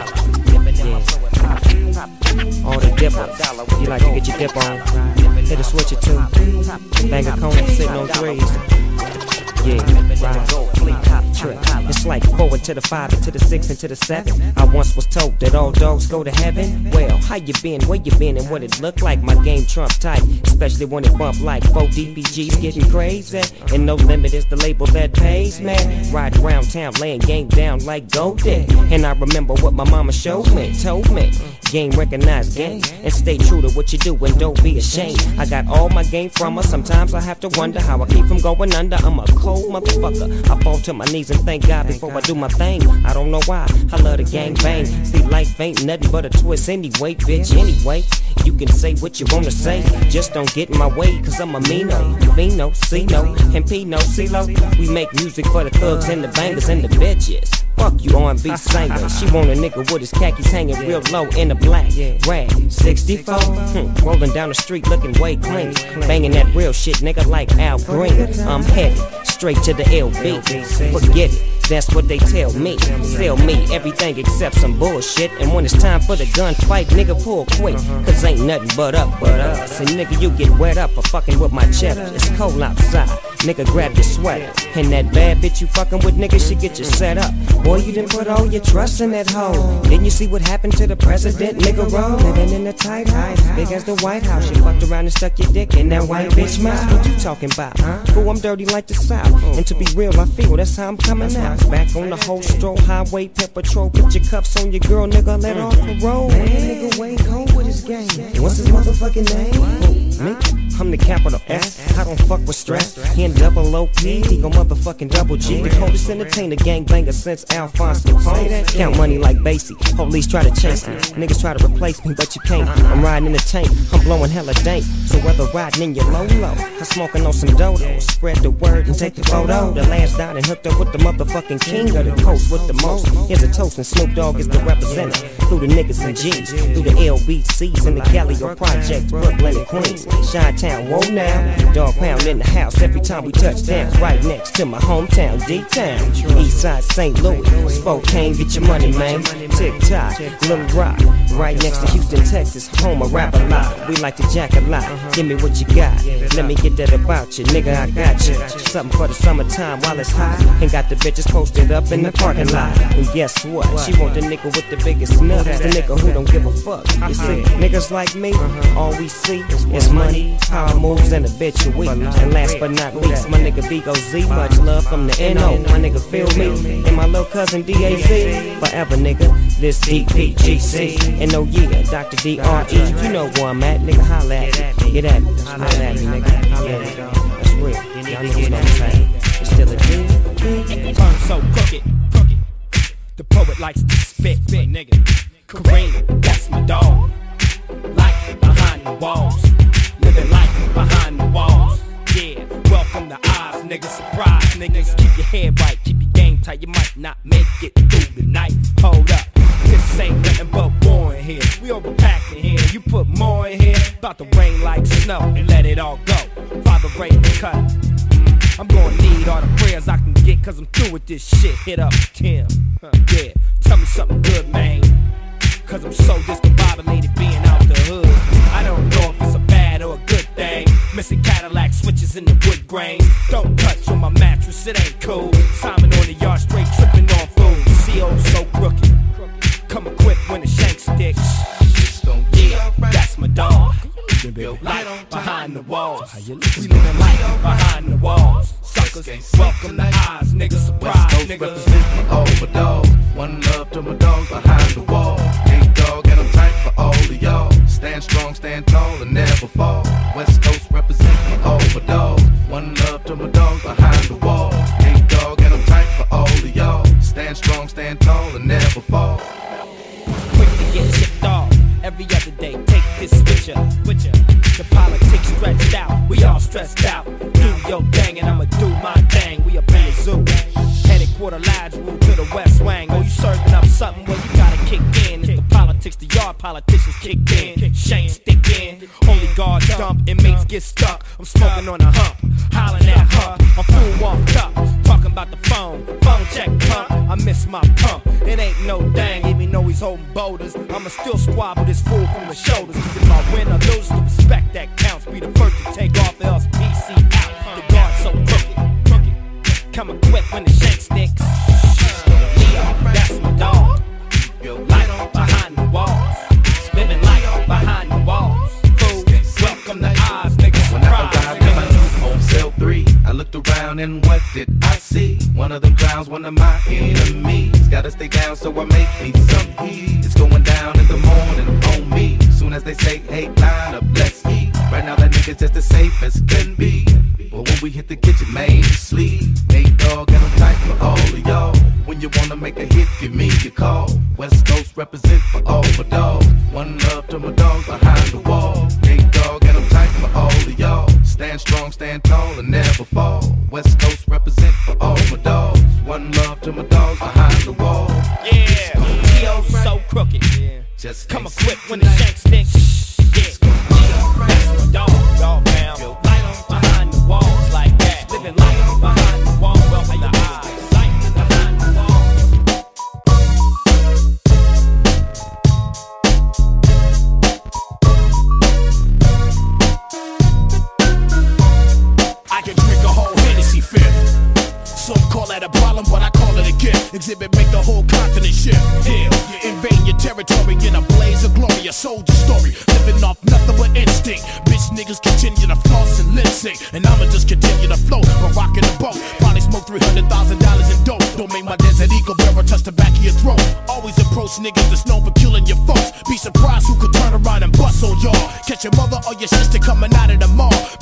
Yeah. All the dippers. You like to get your dip on. Hit a switch or two. Bang a cone sitting on threes. Yeah, right. Trip. It's like forward to the five and to the six and to the seven. I once was told that all dogs go to heaven. Well, how you been, where you been, and what it look like? My game trump tight, especially when it bump like four D P Gs getting crazy. And No Limit is the label that pays, man. Ride around town, laying game down like Golden. And I remember what my mama showed me, told me. Game recognized game, and stay true to what you do and don't be ashamed. I got all my game from her. Sometimes I have to wonder how I keep from going under. I'm a cold motherfucker. I fall to my knees and thank God before I do my thing. I don't know why, I love the gang bang. See, life ain't nothing but a twist anyway, bitch. Anyway, you can say what you wanna say, just don't get in my way, cause I'm a Mino, Vino, Cino, and Pino, CeeLo. We make music for the thugs and the bangers and the bitches. Fuck you R and B singer. She want a nigga with his khakis hanging real low in a black rag. sixty-four, hmm, rolling down the street looking way clean. Banging that real shit, nigga, like Al Green. I'm heavy, straight to the L B. Forget it, that's what they tell me. Sell me everything except some bullshit. And when it's time for the gunfight, nigga, pull quick. Cause ain't nothing but up, but us. And nigga, you get wet up for fucking with my cheddar. It's cold outside, nigga, grab your sweater. And that bad bitch you fucking with, nigga, she get you set up. Boy, you done put all your trust in that hoe. Didn't you see what happened to the president, nigga, roll? Living in a tight house, big as the White House. You fucked around and stuck your dick in that white bitch mouth. What you talking about? Fool, I'm dirty like the South. And to be real, I feel that's how I'm coming out. Back on the whole stroll, highway, pep patrol. Put your cuffs on your girl, nigga, let off the road. Man, nigga, wait, home with his game. What's his motherfucking name? Me? I'm the capital S. I don't fuck with stress. He in double O P, he go motherfucking double G. The coldest entertainer, gangbanger since Alphonse Capone. Count money like Basie. Police try to chase me. Niggas try to replace me, but you can't. I'm riding in the tank. I'm blowing hella dank. So whether riding in your low low, I'm smoking on some dodos. Spread the word and take the photo. The last down and hooked up with the motherfucking king of the coast with the most. Here's a toast and Snoop Dogg is the representative. Through the niggas and G's, through the L B Cs and the Galileo Projects, Brooklyn and Queens, Chi-Town, whoa now. Dog pound in the house every time we touch down. Right next to my hometown, D-Town. East side Saint Louis, Spokane, get your money, man. Tick-tock, Little Rock, right next to Houston, Texas. Home, I rap a lot, we like to jack a lot. Give me what you got, let me get that about you. Nigga, I got you. Something for the summertime while it's hot. And got the bitches posted up in the parking lot. And guess what? She want the nigga with the biggest nuts. The nigga who don't give a fuck. You see, niggas like me, all we see is money, power moves, and obituary. And last but not least, my nigga Vigo Z. Much love from the N O. My nigga feel me. And my little cousin D A Z. Forever, nigga. This D P G C. And oh yeah, Doctor D R E. You know where I'm at, nigga. Holla at me. Get at me. Holla at me, nigga. Yeah, that's real. Y'all niggas know what I'm saying. It's still a D. Turn so crooked, crooked. The poet likes to spit, spit, nigga. Kareem, that's my dog. Life behind the walls. Living life behind the walls. Yeah, welcome to Oz, nigga. Surprise, niggas. Keep your head right, keep your game tight. You might not make it through the night. Hold up, this ain't nothing but war in here. We overpacked in here. You put more in here, about to rain like snow and let it all go. Father Ray cut. I'm gonna need all the prayers I can get, cause I'm through with this shit. Hit up Tim, huh, yeah, tell me something good, man. Cause I'm so discombobulated being out the hood. I don't know if it's a bad or a good thing. Missing Cadillac switches in the wood grain. Don't touch on my mattress, it ain't cool. Simon on the yard straight tripping on food. C O so crooked, come equipped when the shank sticks. Yeah, that's my dog. Light behind the walls. We living light behind the walls. Suckers, welcome to Oz, niggas. Surprise, niggas. Overdose. One love to my dogs behind the wall. Big dog and I'm tight for all of y'all. Stand strong, stand tall, and never fall. West Coast represent for Overdose. One love to my dogs behind the wall. Big dog and I'm tight for all of y'all. Stand strong, stand tall, and never fall. Quick to get tipped off. Every other day, take this switcher, switcher. The politics stretched out, we all stressed out. Do your thing and I'ma do my thing. We up in the zoo. Headed quarter lodge, rule to the west wing. Oh, you serving up something? Well, you gotta kick in. It's the politics, the yard politicians kick in. Shank stick in. Only guards dump, inmates get stuck. I'm smoking on a hump, hollering at her. I'm full walked up, talking about the phone. Phone check pump, I miss my pump. It ain't no dang, even though he's holding boulders. I'ma still squabble this fool from the shoulders. If I win or lose, the respect that counts. Be the first to take off, else P C out. The guard so crooked, crooked. Come equipped when the shank sticks. Leo, that's my dog. Light on behind the walls. Living life behind the walls. Cool, welcome to Oz, niggas. When I arrived at my new home, cell three, I looked around and what did I see? One of them clowns, one of my enemies. Gotta stay down so I make me some heat. It's going down in the morning on me. Soon as they say, hey, line up, let's eat. Right now that nigga's just as safe as can be. But when we hit the kitchen, man, sleep. Nate Dogg and I'm tight for all of y'all. When you wanna make a hit, give me a call. West Coast represent for all my dogs. One love to my dogs behind the wall. Nate Dogg and I'm tight for all of y'all. Stand strong, stand tall, and never fall. West Coast represent for all my dogs. One love to my dogs behind the wall. Yeah, T O so crooked. Just come equipped when the shank sticks. Yeah, Geo, that's my dog, dog pound. Light on behind the walls like that. Living life behind the wall, welcome to Oz. Light behind the wall. I can drink a whole Hennessy fifth. Some call that a problem, but I call it a gift. Exhibit make the whole continent shift. Yeah, invading your territory in a blaze of glory. A soldier story, living off nothing but instinct. Bitch niggas continue to floss and lip sync, and I'ma just continue to float. But rocking the boat, probably smoke three hundred thousand dollars in dope. Don't make my desert eagle bearer touch the back of your throat. Always approach niggas that's known for killing your folks. Be surprised who could turn around and bust on y'all. Catch your mother or your sister coming out of the mall.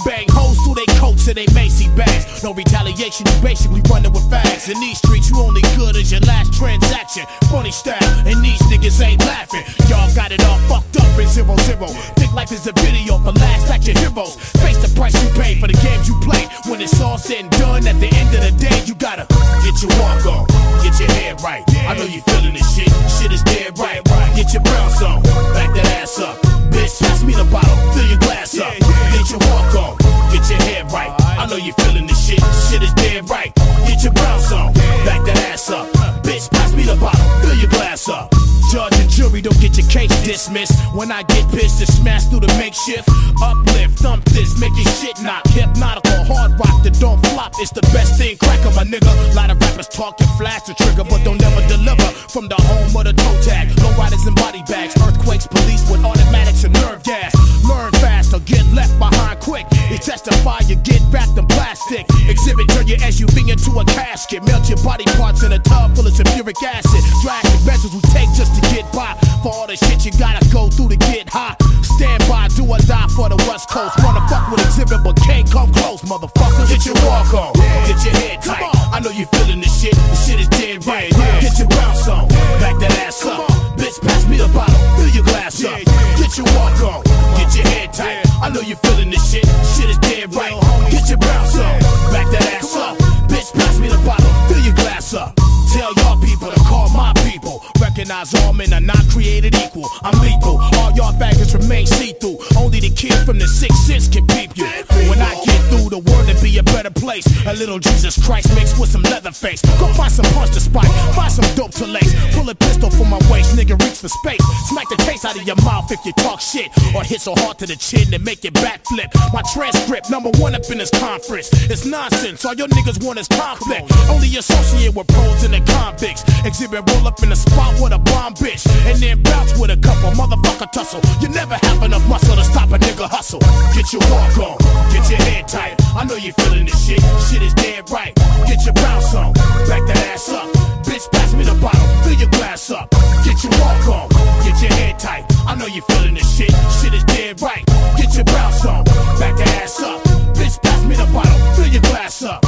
they Macy bags. No retaliation, you basically running with fags. In these streets, you only good as your last transaction. Funny style, and these niggas ain't laughing. Y'all got it all fucked up in zero zero. Think life is a video for last action heroes. Face the price you pay for the games you play. When it's all said and done, at the end of the day, you gotta get your walk on, get your head right. I know you feeling this shit, shit is dead right. Get your bounce on, back that ass up. Bitch, pass me the bottle, fill your glass up. Get your walk on, get your head right. I know you feeling this shit, shit is dead right. Get your bounce on, back that ass up. Bitch, pass me the bottle, fill your glass up. Judge and jury, don't get your case dismissed. When I get pissed, to smash through the makeshift. Uplift, thump this, make your shit knock. Hypnotical, hard rock that don't flop. It's the best thing, cracker, my nigga. Lot of rappers talk and flash the trigger, but don't never deliver. From the home of the toe tag, low riders and body bags. Earthquakes, police with automatics and nerve gas. Learn fast or get left behind quick. You testify, you get wrapped in plastic. Exhibit, turn your S U V into a casket. Melt your body parts in a tub full of sulfuric acid. Drastic measures we take just to get by. For all the shit you gotta go through to get high. Stand by, do or die for the West Coast. Wanna fuck with exhibit, but can't come close, motherfucker. Get your walk on, get your head tight. I know you feeling this shit, the shit is dead right. Get your bounce on, back that ass up. Bitch, pass me the bottle, fill your glass up. Get your walk on, get your head tight. I know you feeling this shit, shit is dead right. Get your bounce on, back that ass up. Bitch, pass me the bottle, fill your glass up. Tell y'all people to call my people. Recognize all men are not created equal. I'm lethal. All y'all faggots remain see-through. Only the kid from the sixth sense can peep you. When I get through, the world to be a better place. A little Jesus Christ mixed with some leather face. Go find some punch to spike. Find some dope to lace. Pull a pistol from my waist. Nigga, reach for space. Smack the taste out of your mouth if you talk shit. Or hit so hard to the chin and make it backflip. My transcript, number one up in this conference. It's nonsense. All your niggas want is conflict. Only associate with pros in the convicts. Exhibit roll up in the spot with a bomb bitch, and then bounce with a couple motherfucker tussle. You never have enough muscle to stop a nigga hustle. Get your walk on, get your head tight. I know you feeling this shit, shit is dead right. Get your bounce on, back that ass up. Bitch, pass me the bottle, fill your glass up. Get your walk on, get your head tight. I know you feeling this shit, shit is dead right. Get your bounce on, back that ass up. Bitch, pass me the bottle, fill your glass up.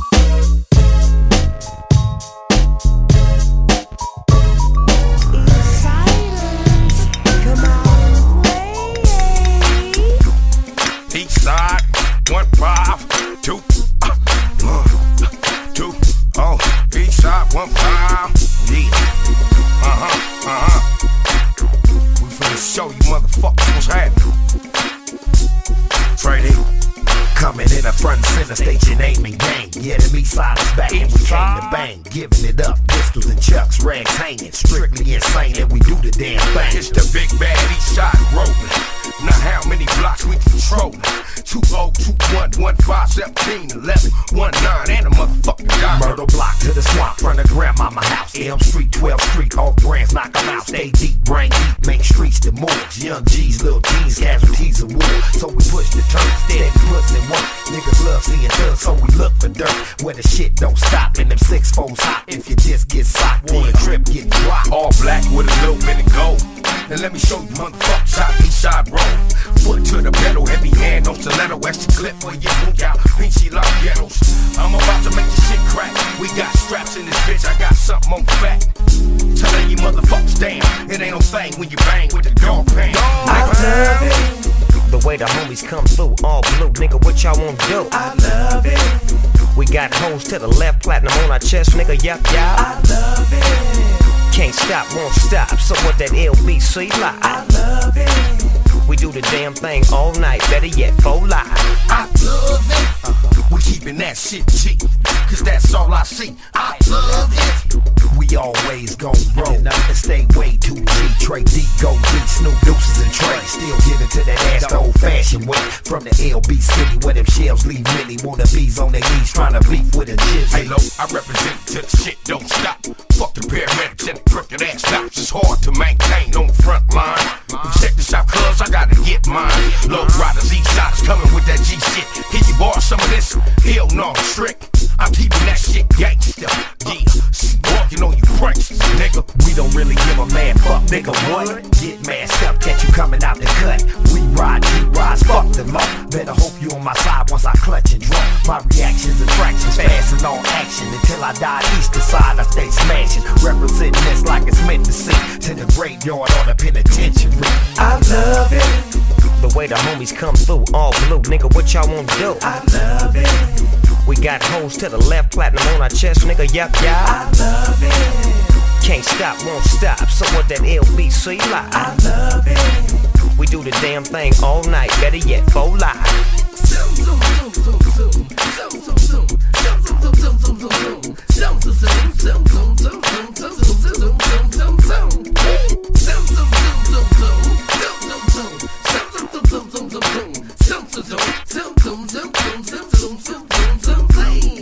East side, one five, two, uh, one, two, oh, east side, one five, yeah, uh-huh, uh-huh, we finna show you motherfuckers what's happening. Trade it, coming in the front and center, state your name and gang, yeah, the east side is back and we came to bang, giving it up, pistols and chucks, rags hanging, strictly insane and we do the damn thing. It's the big bad east side rolling. Now how many blocks we controlling? two oh two one one five seventeen eleven one nine and a motherfucking guy. Myrtle block to the swamp, front of grandmama house. Elm Street, twelfth Street, all brands knock them out. Stay deep, brain deep, make streets the moves. Young G's, little G's, casualties of war. So we push the turf, steady pussy work. Niggas love seeing thugs, so we look for dirt. Where the shit don't stop and them six foes hot. If you just get socked, on a trip, get dropped. All black with a little bit of gold. And let me show you motherfuckers how east side roll. Foot to the pedal, heavy hand on stiletto. Extra clip for your move out, pinchy like ghettos. I'm about to make the shit crack. We got straps in this bitch, I got something on fat. Telling you motherfuckers, damn, it ain't no thing when you bang with the dog pan. I love it. The way the homies come through, all blue, nigga, what y'all wanna do? I love it. We got hoes to the left, platinum on our chest, nigga, yup, yup. I love it. Can't stop, won't stop, so what that L B C like? I love it. We do the damn thing all night, better yet, full live. I love it. Uh-huh. We keeping that shit cheap, cause that's all I see. I love it. We always gon' roll and stay way too G. Trey D, go deep, Snoop Deuces and Trey. Still giving to that ass the old fashioned way. From the L B city where them shells leave many wannabes on their knees trying to beef with a jizz. Hey, low, I represent till the shit don't stop. Fuck the paramedics and the crooked ass cops. It's hard to maintain on the front line. We check this out, cuz I gotta get mine. Low riders, east siders coming with that G shit. Can you borrow some of this? Hell no, strict. I'm keeping that shit gangsta. Yeah, see, walking on you pranksters, nigga. We don't really give a man fuck, nigga, what? Get masked up, catch you coming out the cut. We ride, you rise, fuck the law. Better hope you on my side once I clutch and draw. fractions and fractions, passing on action until I die. East to side, I stay smashing, representing this like it's meant to see. To the graveyard or the penitentiary. I love it. The way the homies come through, all blue, nigga, what y'all wanna do? I love it. We got hoes to the left, platinum on our chest, nigga, yup, yup. I love it. Can't stop, won't stop, so what that L B C like? I love it. We do the damn thing all night, better yet, full live. Zoom, zoom, zoom, zoom, zoom. Zoom, zoom, zoom. Zoom, zoom, zoom, zoom, zoom, zoom, zoom. Zoom, zoom, zoom, zoom, zoom, zoom, zoom, zoom, zoom, zoom, zoom, zoom, zoom. Zoom, zoom, zoom, zoom, zoom. Zoom, zoom, zoom. Zoom, zoom, zoom, zoom, zoom, zoom. Zoom, zoom, zoom. Zoom, zoom, zoom, zoom, zoom, zoom, zoom, zoom, zoom.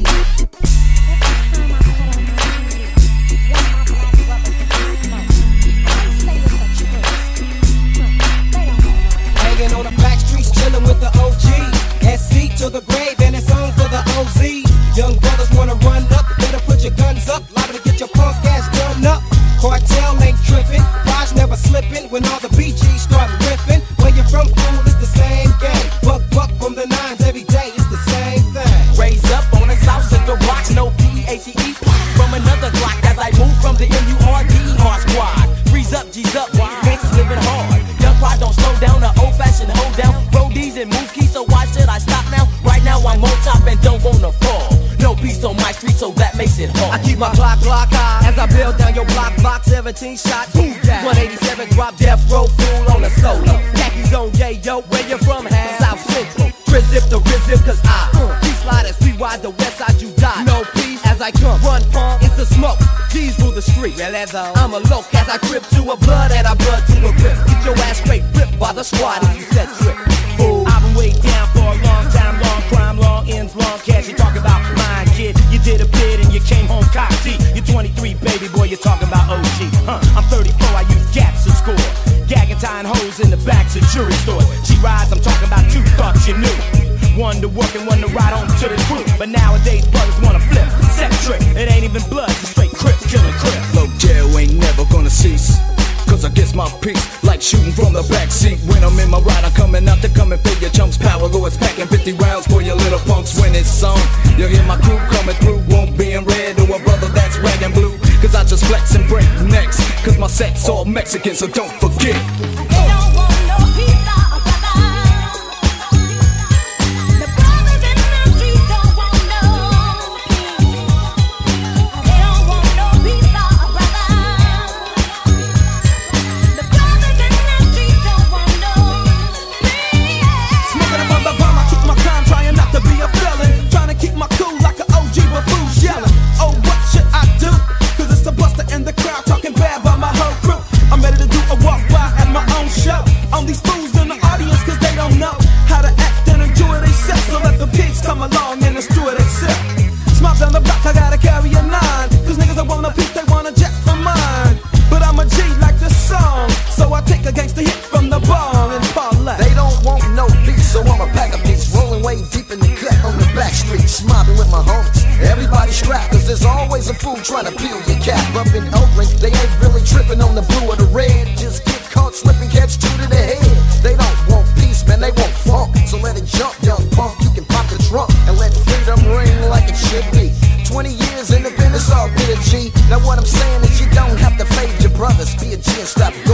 Hanging on the back streets, chillin' with the O G. S C to the grave, and it's on for the O Z. Young brothers wanna run up, better put your guns up. Liable to get your punk ass done up. Cartel ain't trippin', Raj never slippin'. When all the B Gs start riffin', where you from, fool, it's the same game. Buck, buck from the nines every day, it's the same thing. Raised up on the south side of the rocks, no P A C E. From another Glock as I move from the M U R D hard squad. Freeze up, G's up, gangsters living hard. Young pride don't slow down, the old fashioned hold down. Brodies and move keys, so why should I stop now? Right now I'm on top and don't wanna fall. No peace on my street, so that makes it hard. I keep my Glock, Glock high as I build down your block, block seventeen shots. one eighty-seven drop, death row, fool on a solo. Khakis on, yeah, yo, where you from? South Central. Trizip the rizip, cause I uh, these sliders, we ride the west side, you die. No peace as I come, run pump, it's the smoke. G's rule the street, I'm a loc as I grip to a blood and I blood to a grip. Get your ass straight ripped by the squad if you set trip. Fool. I've been way down for a long time, long crime, long ends, long cash. You talk about mine, kid. You did a bid and you came home cocky. You're twenty-three, baby boy, you're talking about O G. Huh? I'm thirty-four, I use gaps to score. Gagging, tying hoes in the backs of jury stores. G rides, I'm talking about two thoughts you knew. One to work and one to ride on to the crew. But nowadays, brothers wanna flip, set trick. It ain't even blood, it's straight crips, killing crips. Low jail ain't never gonna cease. Cause I guess my piece, like shooting from the backseat. When I'm in my ride, I'm coming out to come and pay your chumps. Power lords packing fifty rounds for your little punks. When it's on, you'll hear my crew coming through. Won't be in red or a brother that's red and blue. Cause I just flex and break necks. Cause my set's all Mexican, so don't forget. Trying to peel your cap up in Oakland. They ain't really tripping on the blue or the red. Just get caught slipping, catch two to the head. They don't want peace, man, they want funk. So let it jump, young punk. You can pop the trunk and let freedom ring like it should be. Twenty years independence, all good, G. Now what I'm saying is you don't have to fade your brothers. Be a G and stop